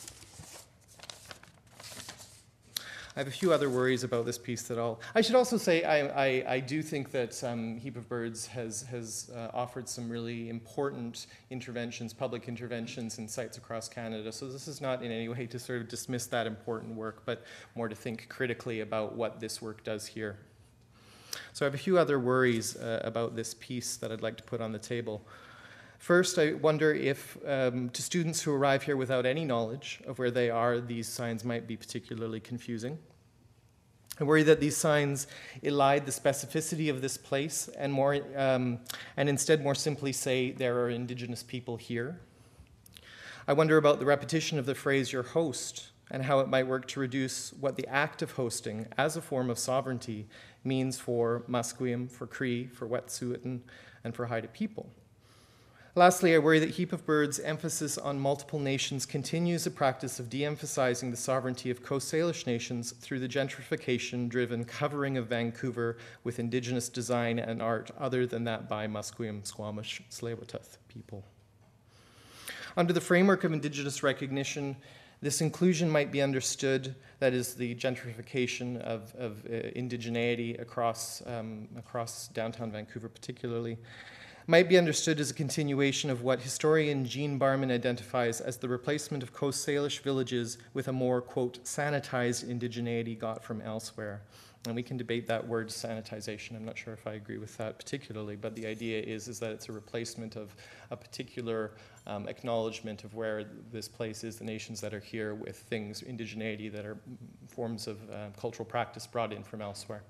I have a few other worries about this piece that I should also say I do think that Heap of Birds has offered some really important interventions, public interventions in sites across Canada. So this is not in any way to sort of dismiss that important work, but more to think critically about what this work does here. So I have a few other worries about this piece that I'd like to put on the table. First, I wonder if to students who arrive here without any knowledge of where they are, these signs might be particularly confusing. I worry that these signs elide the specificity of this place and instead more simply say there are Indigenous people here. I wonder about the repetition of the phrase your host and how it might work to reduce what the act of hosting as a form of sovereignty means for Musqueam, for Cree, for Wet'suwet'en, and for Haida people. Lastly, I worry that Heap of Birds' emphasis on multiple nations continues a practice of de-emphasizing the sovereignty of Coast Salish nations through the gentrification-driven covering of Vancouver with Indigenous design and art other than that by Musqueam, Squamish, Tsleil-Waututh people. Under the framework of Indigenous recognition, this inclusion might be understood, that is the gentrification of indigeneity across downtown Vancouver particularly, might be understood as a continuation of what historian Jean Barman identifies as the replacement of Coast Salish villages with a more, quote, sanitized indigeneity got from elsewhere. And we can debate that word sanitization. I'm not sure if I agree with that particularly, but the idea is that it's a replacement of a particular acknowledgement of where this place is, the nations that are here, with things, indigeneity, that are forms of cultural practice brought in from elsewhere.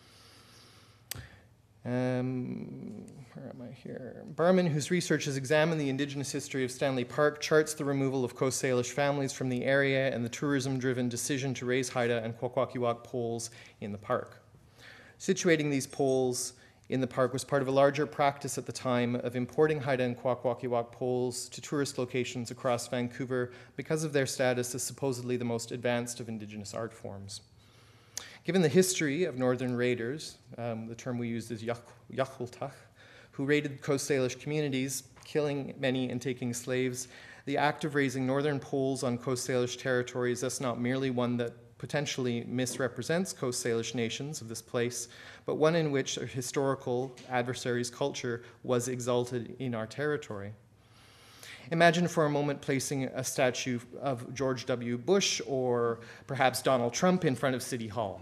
Where am I here? Barman, whose research has examined the Indigenous history of Stanley Park, charts the removal of Coast Salish families from the area and the tourism-driven decision to raise Haida and Kwakwaka'wakw poles in the park. Situating these poles in the park was part of a larger practice at the time of importing Haida and Kwakwaka'wakw poles to tourist locations across Vancouver because of their status as supposedly the most advanced of Indigenous art forms. Given the history of northern raiders, the term we used is Yachultach, who raided Coast Salish communities, killing many and taking slaves, the act of raising northern poles on Coast Salish territory is thus not merely one that potentially misrepresents Coast Salish nations of this place, but one in which a historical adversary's culture was exalted in our territory. Imagine for a moment placing a statue of George W. Bush or perhaps Donald Trump in front of City Hall.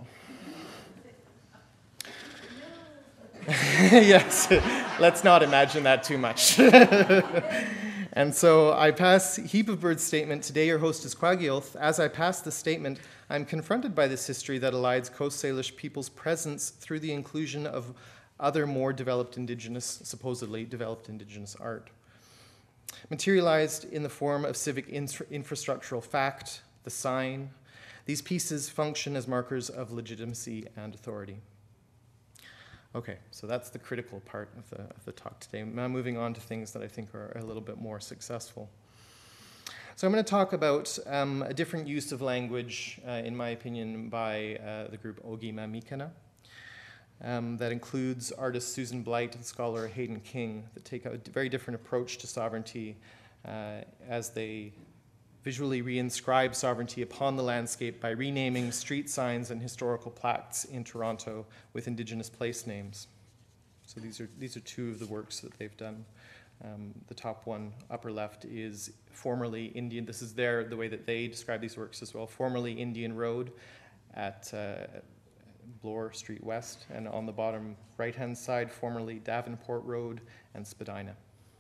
Yes, let's not imagine that too much. And so I pass Heap of Birds' statement, today your host is Kwakwaka'wakw. As I pass the statement, I'm confronted by this history that elides Coast Salish people's presence through the inclusion of other more developed Indigenous, supposedly developed Indigenous art. Materialized in the form of civic infrastructural fact, the sign, these pieces function as markers of legitimacy and authority. Okay, so that's the critical part of the talk today. Now moving on to things that I think are a little bit more successful. So I'm going to talk about a different use of language, in my opinion, by the group Ogima Mikana. That includes artist Susan Blight and scholar Hayden King that take a very different approach to sovereignty as they visually reinscribe sovereignty upon the landscape by renaming street signs and historical plaques in Toronto with Indigenous place names. So these are two of the works that they've done. The top one, upper left, is formerly Indian. This is the way that they describe these works as well. Formerly Indian Road at Bloor Street West, and on the bottom right-hand side, formerly Davenport Road and Spadina.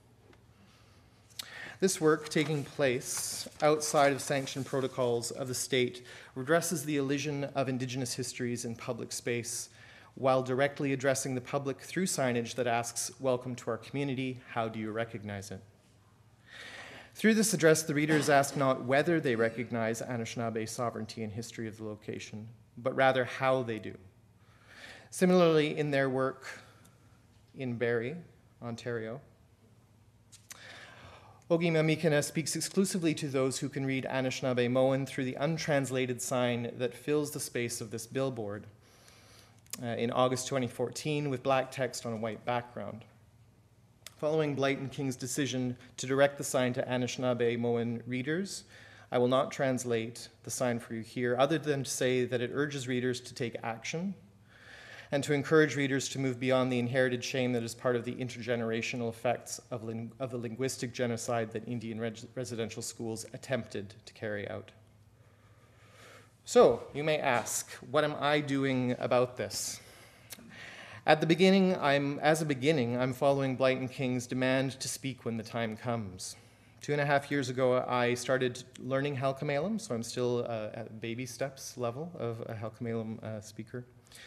This work, taking place outside of sanctioned protocols of the state, redresses the elision of Indigenous histories in public space while directly addressing the public through signage that asks, welcome to our community, how do you recognize it? Through this address, the readers ask not whether they recognize Anishinaabe sovereignty and history of the location, but rather how they do. Similarly, in their work in Barrie, Ontario, Ogima Mikana speaks exclusively to those who can read Anishinaabe-Moan through the untranslated sign that fills the space of this billboard in August 2014 with black text on a white background. Following Blight and King's decision to direct the sign to Anishinaabe-Moan readers, I will not translate the sign for you here, other than to say that it urges readers to take action and to encourage readers to move beyond the inherited shame that is part of the intergenerational effects of the linguistic genocide that Indian residential schools attempted to carry out. So, you may ask, what am I doing about this? As a beginning, I'm following Blight and King's demand to speak when the time comes. 2.5 years ago, I started learning Halkomelem, so I'm still at baby steps level of a Halkomelem speaker.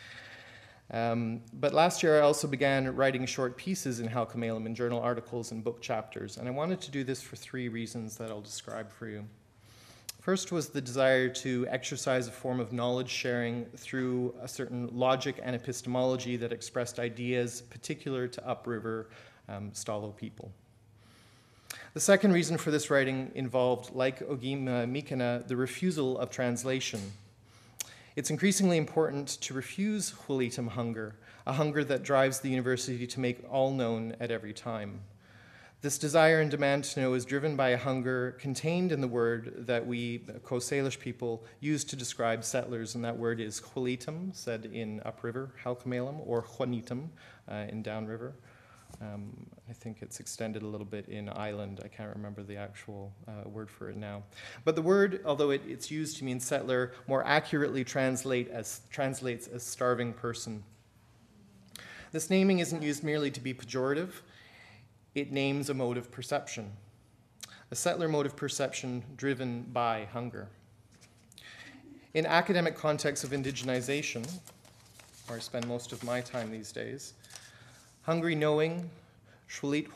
But last year, I also began writing short pieces in Halkomelem in journal articles and book chapters, and I wanted to do this for 3 reasons that I'll describe for you. First was the desire to exercise a form of knowledge sharing through a certain logic and epistemology that expressed ideas particular to upriver Stalo people. The second reason for this writing involved, like Ogima Mikana, the refusal of translation. It's increasingly important to refuse Hulitum hunger, a hunger that drives the university to make all known at every time. This desire and demand to know is driven by a hunger contained in the word that we, Coast Salish people, use to describe settlers, and that word is Hulitum, said in upriver Halkomelem, or Juanitum in downriver. I think it's extended a little bit in island. I can't remember the actual word for it now. But the word, although it's used to mean settler, more accurately translates as starving person. This naming isn't used merely to be pejorative. It names a mode of perception, a settler mode of perception driven by hunger. In academic contexts of indigenization, where I spend most of my time these days, hungry knowing, shwalit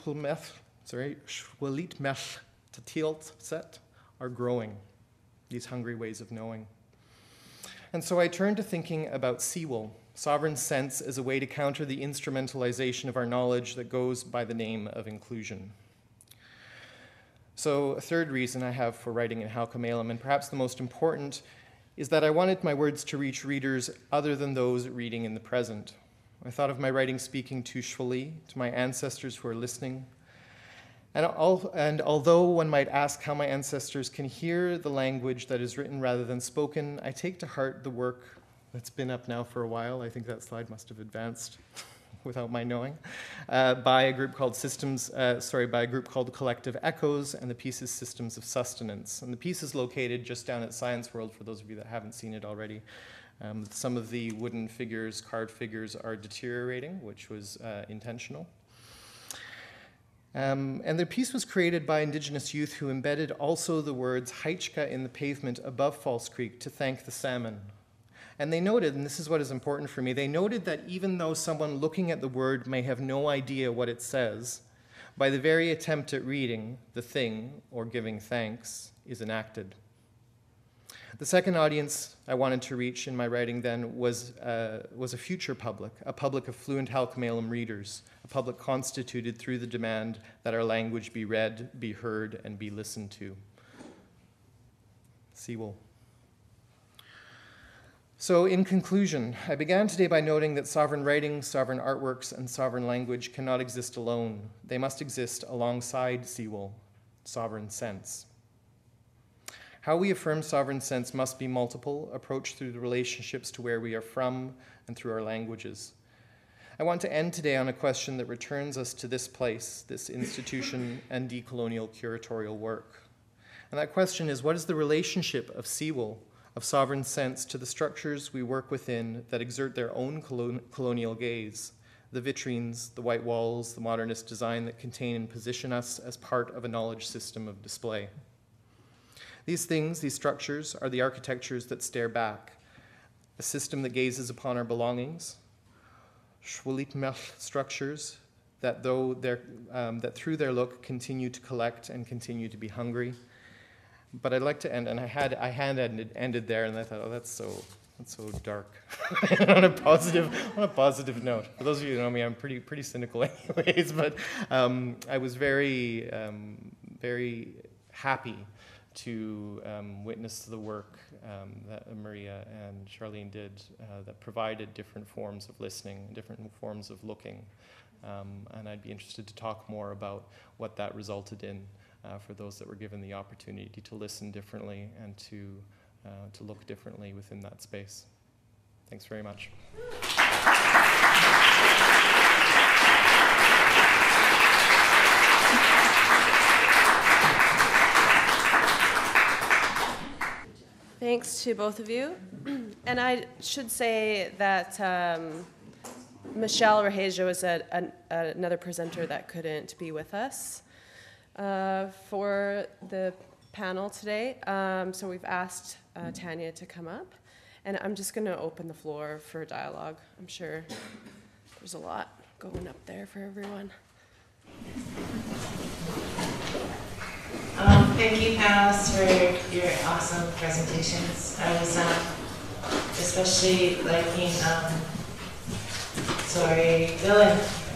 meth tatilt set, are growing, these hungry ways of knowing. And so I turned to thinking about Siwal, sovereign sense, as a way to counter the instrumentalization of our knowledge that goes by the name of inclusion. So a third reason I have for writing in Halkomelem, and perhaps the most important, is that I wanted my words to reach readers other than those reading in the present. I thought of my writing speaking to Shwali, to my ancestors who are listening. And although one might ask how my ancestors can hear the language that is written rather than spoken, I take to heart the work that's been up now for a while. I think that slide must have advanced without my knowing, by a group called Collective Echoes, and the piece is Systems of Sustenance. And the piece is located just down at Science World, for those of you that haven't seen it already. Some of the wooden figures, carved figures, are deteriorating, which was intentional. And the piece was created by Indigenous youth who embedded also the words Haichka in the pavement above False Creek to thank the salmon. And they noted, and this is what is important for me, they noted that even though someone looking at the word may have no idea what it says, by the very attempt at reading, the thing, or giving thanks, is enacted. The second audience I wanted to reach in my writing then was a future public, a public of fluent Halkomelem readers, a public constituted through the demand that our language be read, be heard, and be listened to. Siwal. So in conclusion, I began today by noting that sovereign writing, sovereign artworks, and sovereign language cannot exist alone. They must exist alongside Siwal, sovereign sense. How we affirm sovereign sense must be multiple, approached through the relationships to where we are from and through our languages. I want to end today on a question that returns us to this place, this institution, and decolonial curatorial work. And that question is, what is the relationship of Siwal, of sovereign sense, to the structures we work within that exert their own colonial gaze, the vitrines, the white walls, the modernist design that contain and position us as part of a knowledge system of display? These things, these structures, are the architectures that stare back, a system that gazes upon our belongings, Shwalitmech structures that that through their look continue to collect and continue to be hungry. But I'd like to end, and I ended there, and I thought, oh, that's so dark. on a positive note. For those of you who know me, I'm pretty cynical, anyways. But I was very happy to witness the work that Maria and Charlene did that provided different forms of listening, different forms of looking. And I'd be interested to talk more about what that resulted in for those that were given the opportunity to listen differently and to look differently within that space. Thanks very much. Thanks to both of you. And I should say that Michelle Rahejo is another presenter that couldn't be with us for the panel today. So we've asked Tanya to come up, and I'm just going to open the floor for dialogue. I'm sure there's a lot going up there for everyone. Thank you, panelists, for your awesome presentations. I was especially liking, Dylan.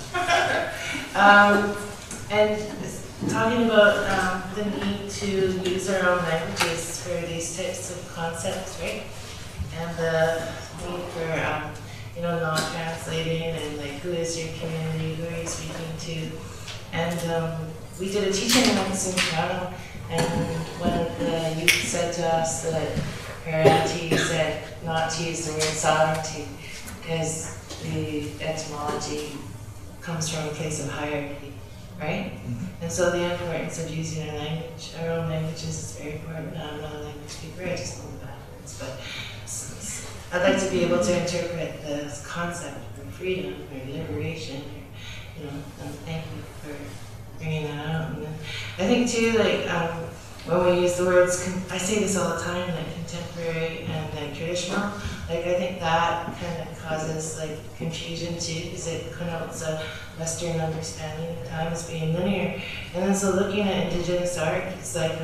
And talking about the need to use our own languages for these types of concepts, right? And the need for, not translating and like, who is your community, who are you speaking to? And we did a teaching in Toronto, and one of the youth said to us that her auntie said not to use the word sovereignty because the etymology comes from a place of hierarchy, right? And so the importance of using our language, our own languages, is very important. I'm not a language speaker, I just know the backwards, but I'd like to be able to interpret the concept of freedom or liberation, or, and thank you for bringing that out. And I think too, like, when we use the words, I say this all the time, like contemporary and like traditional, like I think that kind of causes like confusion too, because it connotes a Western understanding of time as being linear. And then so looking at Indigenous art, it's like,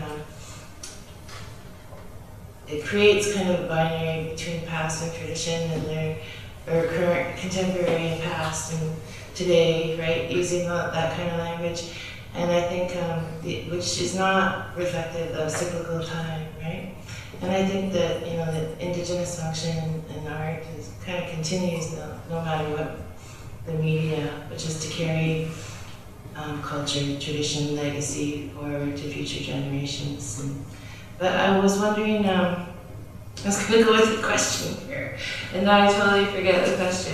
it creates kind of a binary between past and tradition, and or current, contemporary and past and today, right? Using that kind of language. And I think, which is not reflective of cyclical time, right? And I think that, the Indigenous function in art kind of continues no matter what the media, which is to carry culture, tradition, legacy forward to future generations. But I was wondering, I was going to go with a question here, and now I totally forget the question.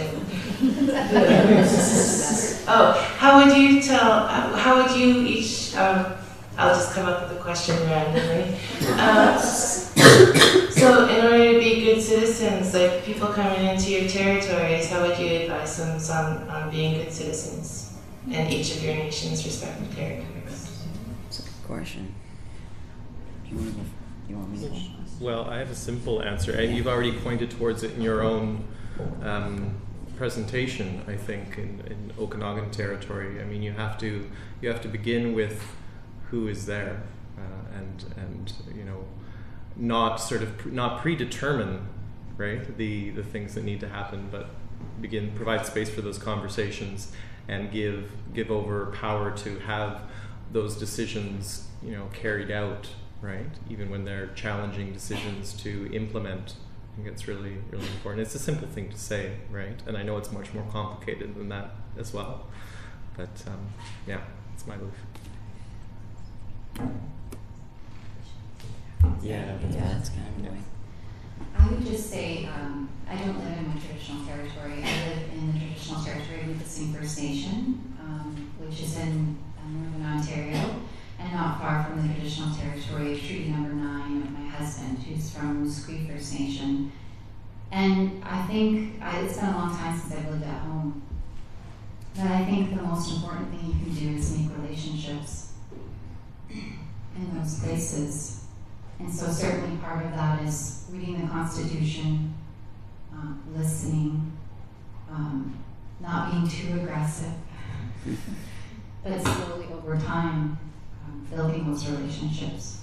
How would you each, I'll just come up with a question randomly. So in order to be good citizens, like people coming into your territories, how would you advise them on being good citizens in each of your nation's respective territories? That's a good question. You want me to go? Well, I have a simple answer. You've already pointed towards it in your own presentation, I think, in Okanagan territory. I mean, you have to begin with who is there, and not predetermine, right, the things that need to happen, but provide space for those conversations and give over power to have those decisions, carried out, right? Even when they're challenging decisions to implement. I think it's really, really important. It's a simple thing to say, right? And I know it's much more complicated than that as well. But yeah, it's my belief. Yeah, that's kind of annoying. I would just say, I don't live in my traditional territory. I live in the traditional territory with the Same First Nation, which is in northern Ontario, and not far from the traditional territory of Treaty Number 9 of my husband, who's from Musqueam First Nation. And I think it's been a long time since I've lived at home. But I think the most important thing you can do is make relationships in those places. And so certainly part of that is reading the Constitution, listening, not being too aggressive, but slowly over time, building those relationships.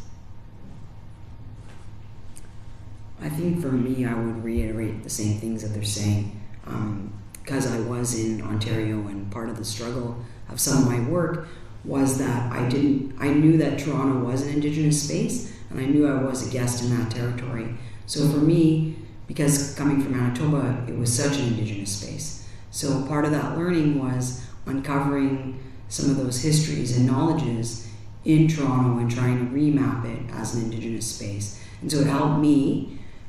I think for me, I would reiterate the same things that they're saying. Because I was in Ontario, and part of the struggle of some of my work was that I knew that Toronto was an Indigenous space, and I knew I was a guest in that territory. So for me, because coming from Manitoba, it was such an Indigenous space. So part of that learning was uncovering some of those histories and knowledges in Toronto and trying to remap it as an Indigenous space. And so it helped me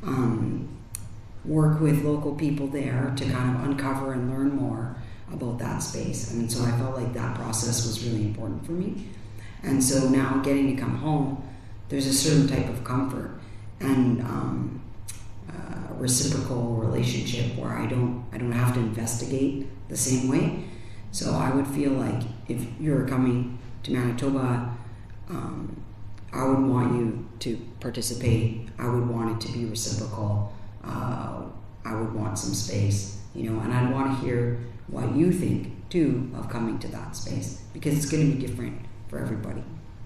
work with local people there to kind of uncover and learn more about that space. And so I felt like that process was really important for me. And so now getting to come home, there's a certain type of comfort and reciprocal relationship where I don't have to investigate the same way. So I would feel like if you're coming to Manitoba, I would want you to participate. I would want it to be reciprocal. I would want some space, you know, and I'd want to hear what you think too of coming to that space, because it's going to be different for everybody.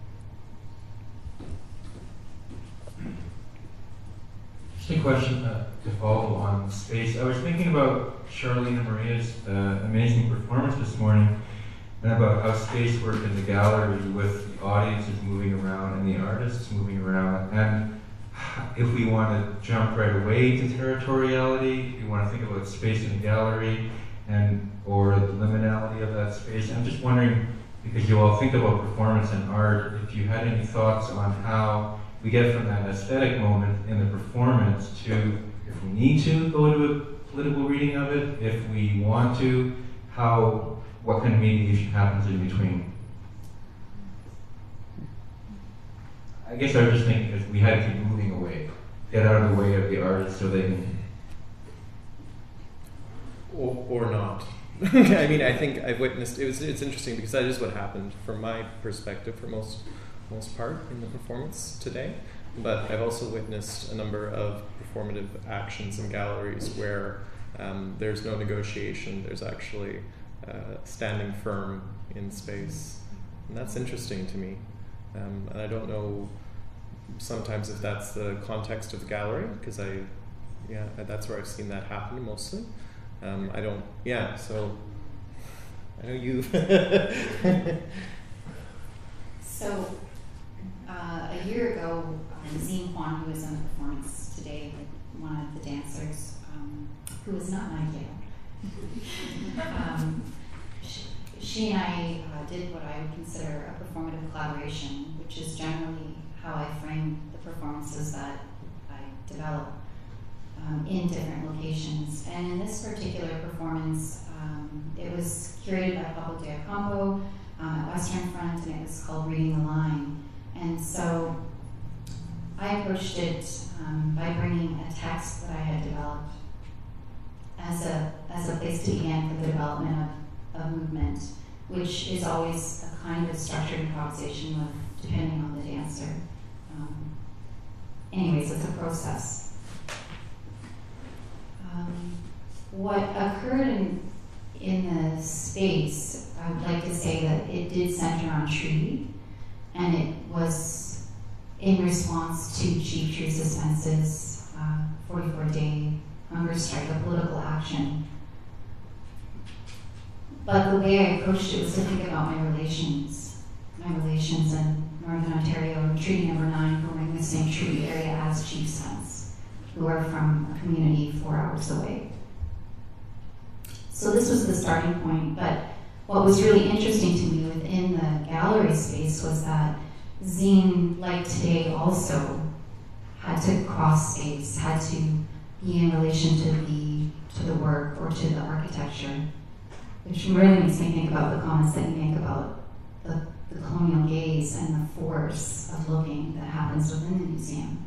Just a question to follow on space. I was thinking about Charlene and Maria's amazing performance this morning, and about how space worked in the gallery with the audiences moving around and the artists moving around. And if we want to jump right away to territoriality, if we want to think about space in the gallery, or the liminality of that space, I'm just wondering, because you all think about performance and art, if you had any thoughts on how we get from that aesthetic moment in the performance to, if we need to go to a political reading of it, if we want to, what kind of mediation happens in between? I guess I was just thinking if we had to keep moving away, get out of the way of the artist so they can... Or not. I mean, I think I've witnessed, it's interesting because that is what happened from my perspective for most part in the performance today. But I've also witnessed a number of performative actions in galleries where there's no negotiation, there's actually standing firm in space. And that's interesting to me. And I don't know sometimes if that's the context of the gallery, because that's where I've seen that happen mostly. So I know you. So a year ago, Zine Kwan, who was on the performance today, one of the dancers, who is not my Yale, she and I did what I would consider a performative collaboration, which is generally how I frame the performances that I develop in different locations. And in this particular performance, it was curated by Beau Dick at Western Front, and it was called Reading the Line. And so I approached it by bringing a text that I had developed as a place to begin for the development of movement, which is always a kind of structured improvisation depending on the dancer. Anyways, it's a process. What occurred in the space, I would like to say that it did center on treaty, and it was in response to Chief Tree Suspense's 44-day hunger strike, a political action. But the way I approached it was to think about my relations in Northern Ontario, and Treaty Number 9, who are in the same treaty area as Chief Sons, who are from a community 4 hours away. So this was the starting point, but what was really interesting to me within the gallery space was that Zine, like today, also had to cross space, had to be in relation to the work or to the architecture, which really makes me think about the comments that you make about the colonial gaze and the force of looking that happens within the museum.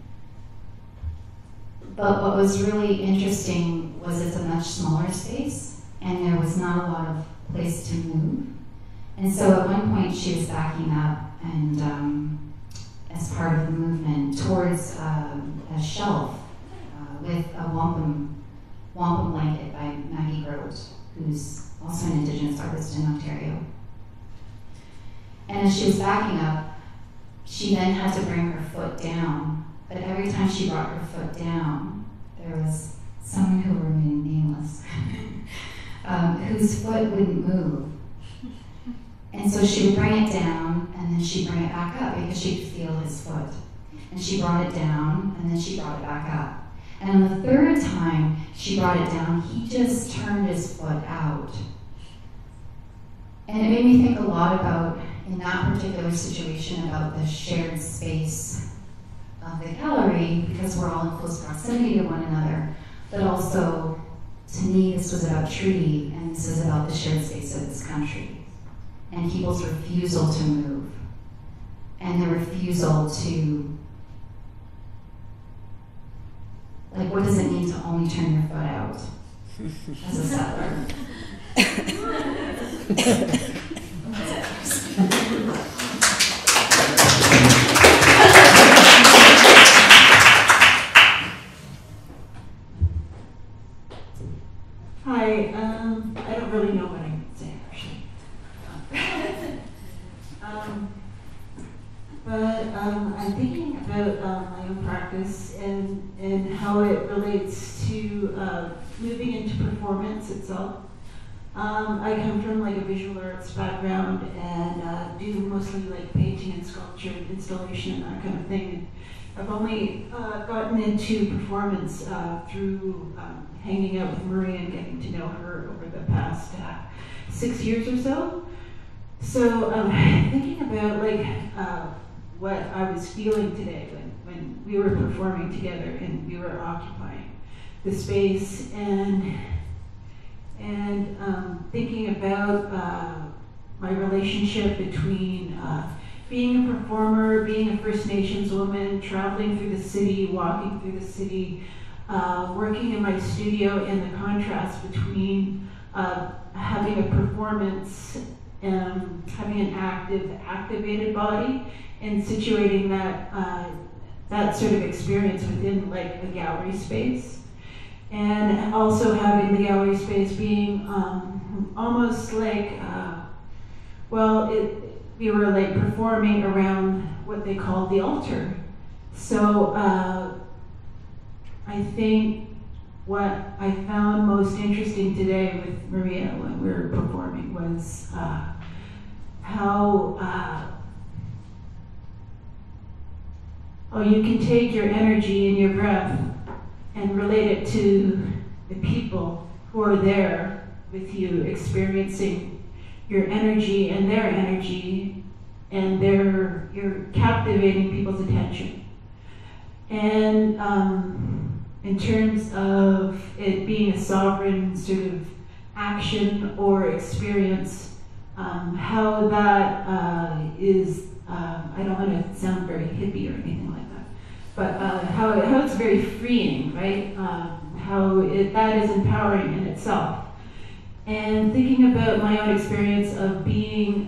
But what was really interesting was it's a much smaller space, and there was not a lot of place to move. And so at one point she was backing up and as part of the movement towards a shelf with a wampum blanket by Maggie Grote, who's also an Indigenous artist in Ontario. And as she was backing up, she then had to bring her foot down. But every time she brought her foot down, there was someone who remained nameless, whose foot wouldn't move. And so she would bring it down, and then she'd bring it back up because she'd feel his foot. And she brought it down, and then she brought it back up. And on the third time she brought it down, he just turned his foot out. And it made me think a lot about, in that particular situation, about the shared space of the gallery, because we're all in close proximity to one another, but also, to me, this was about treaty, and this is about the shared space of this country, and people's refusal to move, and the refusal to, like, what does it mean to own only turn your foot out as a settler. Hi, I don't really know what I can say actually. I'm thinking about my own practice and how it relates to moving into performance itself. I come from like a visual arts background and do mostly like painting and sculpture and installation and that kind of thing. I've only gotten into performance through hanging out with Maria and getting to know her over the past 6 years or so. So thinking about like what I was feeling today when we were performing together and we were occupying the space and thinking about my relationship between being a performer, being a First Nations woman, traveling through the city, walking through the city, working in my studio, and the contrast between having a performance, having an activated body, and situating that sort of experience within like a gallery space. And also having the gallery space being almost like, we were like performing around what they called the altar. So I think what I found most interesting today with Maria when we were performing was how you can take your energy and your breath and relate it to the people who are there with you, experiencing your energy and their energy, and you're captivating people's attention. And in terms of it being a sovereign sort of action or experience, how that is, I don't want to sound very hippie or anything like that, but how it's very freeing, right? That is empowering in itself. And thinking about my own experience of being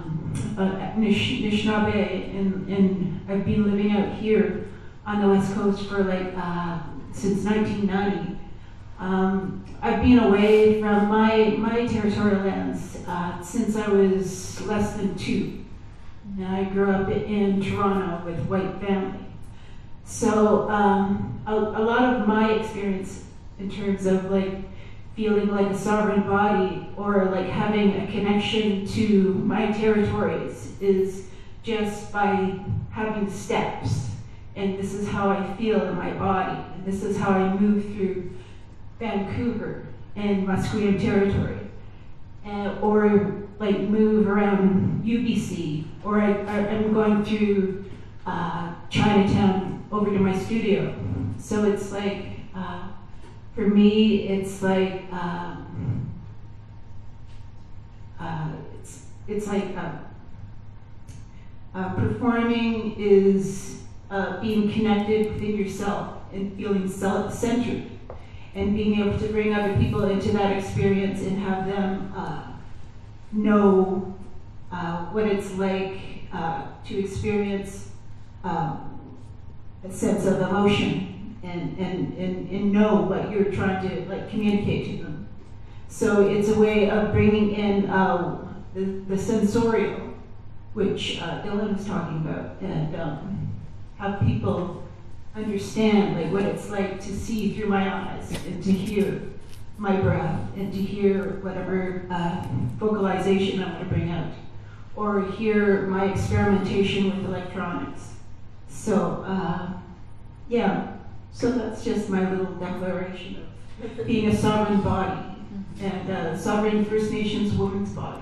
Anishinaabe, and I've been living out here on the West Coast for like since 1990. I've been away from my territorial lands since I was less than 2. And I grew up in Toronto with white family. So a lot of my experience in terms of like feeling like a sovereign body or like having a connection to my territories is just by having steps. And this is how I feel in my body. And this is how I move through Vancouver and Musqueam territory. Or like move around UBC. Or I'm going through Chinatown over to my studio. So it's like, for me, it's like, it's like performing is being connected within yourself and feeling self-centered and being able to bring other people into that experience and have them know what it's like to experience a sense of emotion and know what you're trying to like communicate to them. So it's a way of bringing in the sensorial, which Dylan was talking about, and have people understand like what it's like to see through my eyes and to hear my breath and to hear whatever vocalization I want to bring out, or hear my experimentation with electronics. So yeah, so that's just my little declaration of being a sovereign body and a sovereign First Nations woman's body.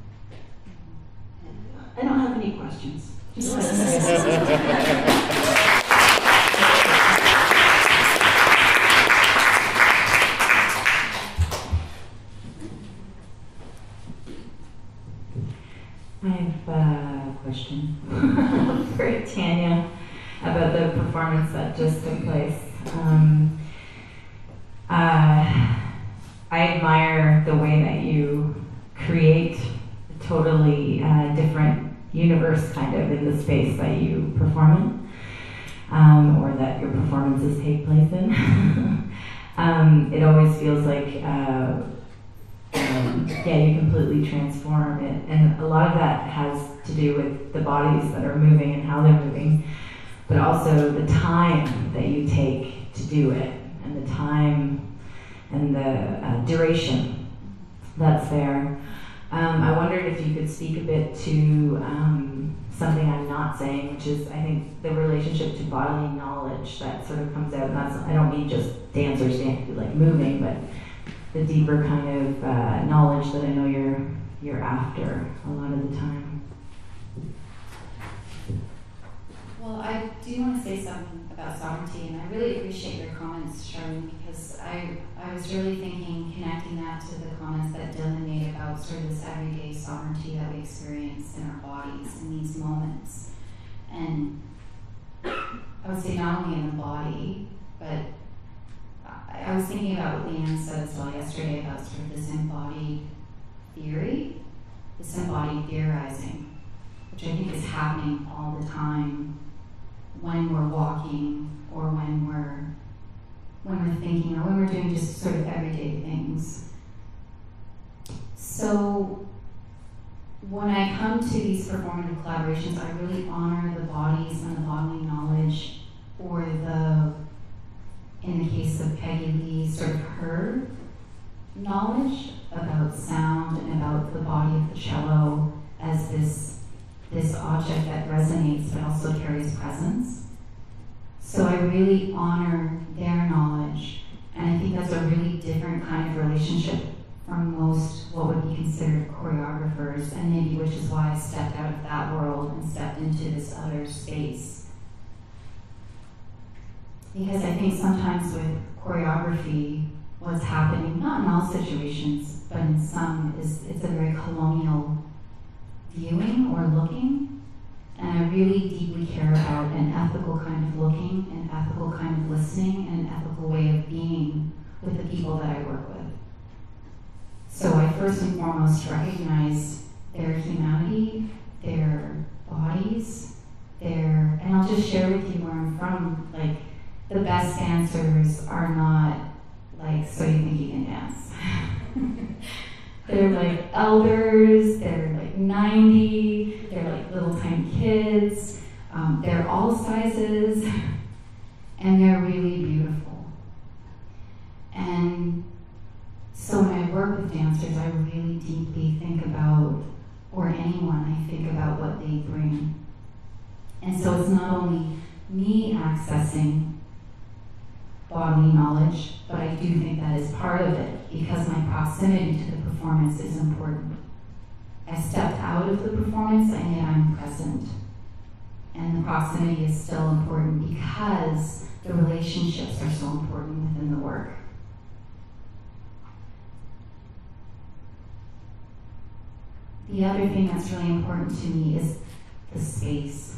I don't have any questions. Just I have a question for Tanya about the performance that just took place. I admire the way that you create a totally different universe kind of in the space that you perform in, or that your performances take place in. It always feels like, yeah, you completely transform it. And a lot of that has to do with the bodies that are moving and how they're moving, but also the time that you take to do it, and the time and the duration that's there. I wondered if you could speak a bit to something I'm not saying, which is, I think, the relationship to bodily knowledge that sort of comes out. And that's, I don't mean just dancers like moving, but the deeper kind of knowledge that I know you're after a lot of the time. Well, I do want to say something about sovereignty, and I really appreciate your comments, Charlene, because I was really thinking, connecting that to the comments that Dylan made about sort of this everyday sovereignty that we experience in our bodies in these moments. And I would say not only in the body, but I was thinking about what Leanne said as well yesterday about sort of this embodied theory, this embodied theorizing, which I think is happening all the time when we're walking, or when we're thinking, or when we're doing just sort of everyday things. So when I come to these performative collaborations, I really honor the bodies and the bodily knowledge, or in the case of Peggy Lee, sort of her knowledge about sound and about the body of the cello as this object that resonates but also carries presence. So I really honor their knowledge, and I think that's a really different kind of relationship from most what would be considered choreographers, and maybe which is why I stepped out of that world and stepped into this other space. Because I think sometimes with choreography, what's happening, not in all situations, but in some, is it's a very colonial viewing or looking, and I really deeply care about an ethical kind of looking, an ethical kind of listening, and an ethical way of being with the people that I work with. So I first and foremost recognize their humanity, their bodies, and I'll just share with you where I'm from. Like, the best dancers are not like, so you think you can dance. They're like elders, they're like 90, they're like little tiny kids, they're all sizes, and they're really beautiful. And so when I work with dancers, I really deeply think about, or anyone, I think about what they bring. And so it's not only me accessing bodily knowledge, but I do think that is part of it, because my proximity to the performance is important. I stepped out of the performance, and yet I'm present. And the proximity is still important because the relationships are so important within the work. The other thing that's really important to me is the space.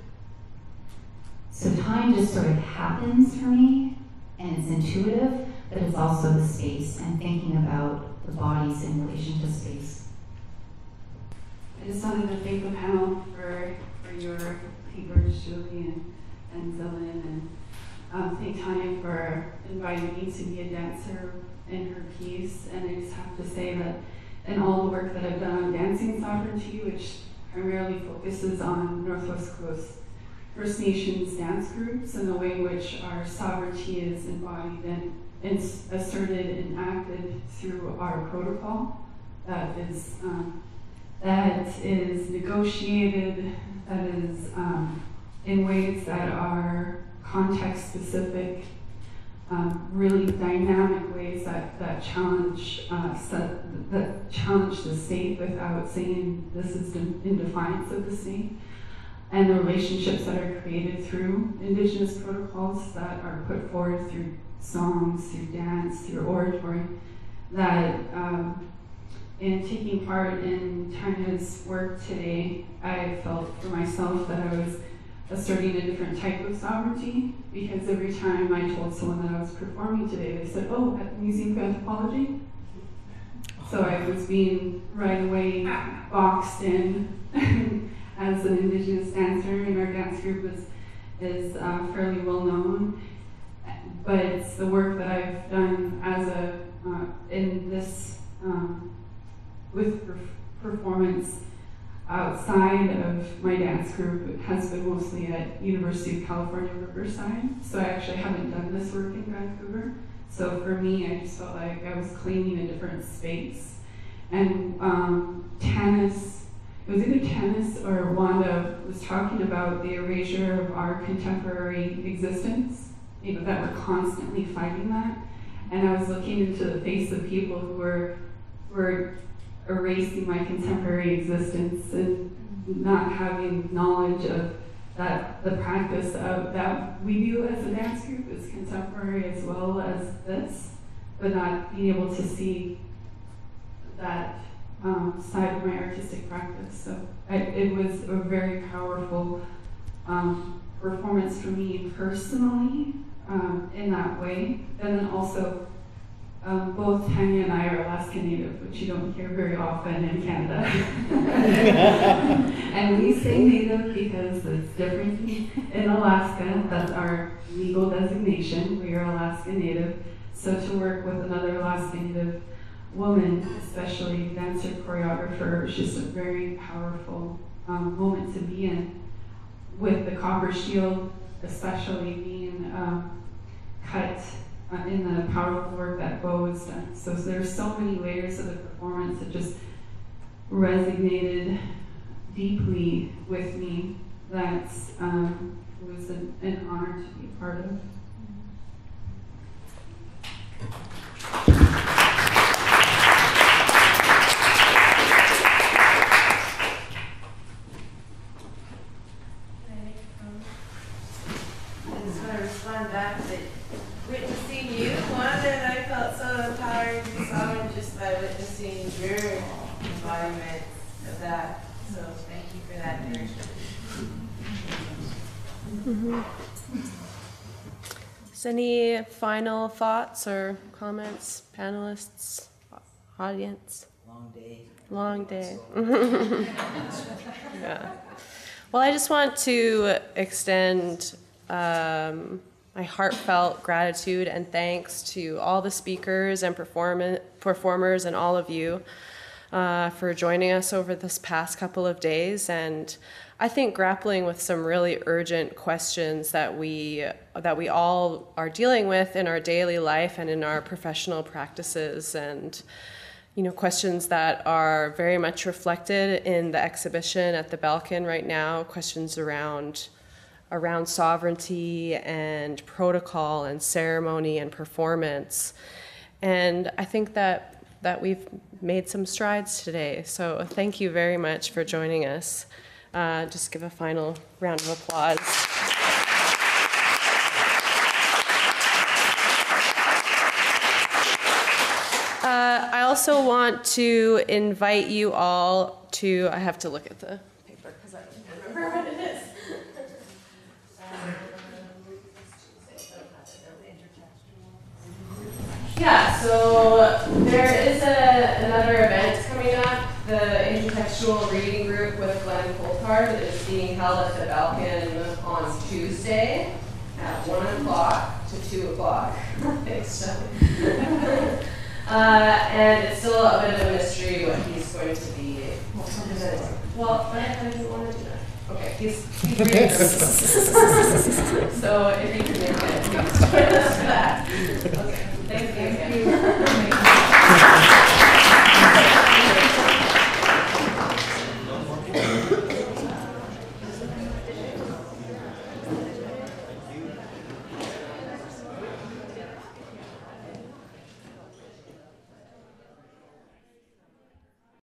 So time just sort of happens for me, and it's intuitive, but it's also the space and thinking about the bodies in relation to space. I just wanted to thank the panel for your papers, Julie and Dylan, and thank Tanya for inviting me to be a dancer in her piece. And I just have to say that in all the work that I've done on dancing sovereignty, which primarily focuses on Northwest Coast First Nations dance groups and the way in which our sovereignty is embodied and asserted and acted through our protocol that is negotiated, that is in ways that are context-specific, really dynamic ways that challenge the state without saying this is in defiance of the state. And the relationships that are created through Indigenous protocols that are put forward through songs, through dance, through oratory, that in taking part in Tanya's work today, I felt for myself that I was asserting a different type of sovereignty, because every time I told someone that I was performing today, they said, "Oh, at the Museum of Anthropology?" So I was being right away boxed in as an Indigenous dancer, and our dance group is fairly well known. But it's the work that I've done as a in this with performance outside of my dance group has been mostly at University of California, Riverside. So I actually haven't done this work in Vancouver. So for me, I just felt like I was claiming a different space. And Tanis, it was either Tanis or Wanda was talking about the erasure of our contemporary existence, you know, that we're constantly fighting that. And I was looking into the face of people who were erasing my contemporary existence and not having knowledge of that the practice of that we view as a dance group is contemporary as well as this, but not being able to see that side of my artistic practice. So it was a very powerful performance for me personally in that way. And then also, both Tanya and I are Alaska Native, which you don't hear very often in Canada. And we say Native because it's different in Alaska. That's our legal designation. We are Alaska Native. So to work with another Alaska Native woman, especially dancer, choreographer, it's just a very powerful moment to be in. With the copper shield, especially being cut in the powerful work that Beau has done. So there's so many layers of the performance that just resonated deeply with me. That was an honor to be a part of. I just want to respond back that witnessing you, Wanda, and I felt so empowered to be sovereign just by witnessing your embodiment of that. So thank you for that nourishment. Is any final thoughts or comments, panelists, audience? Long day. Long day. Yeah. Well, I just want to extend my heartfelt gratitude and thanks to all the speakers and performers and all of you for joining us over this past couple of days. And I think grappling with some really urgent questions that we all are dealing with in our daily life and in our professional practices, and questions that are very much reflected in the exhibition at the Belkin right now, questions around sovereignty and protocol and ceremony and performance. And I think that we've made some strides today. So thank you very much for joining us. Just give a final round of applause. I also want to invite you all to, I have to look at the paper because I don't remember what it is. Yeah, so there is another event coming up, the intertextual reading group with Glenn Coulthard, that is being held at the Belkin on Tuesday at 1 o'clock to 2 o'clock. Thanks, Shelly. And it's still a bit of a mystery what he's going to be presenting. Well, I didn't want to do that. Okay, he's reading them. So if you can make it, please join us for that. Okay.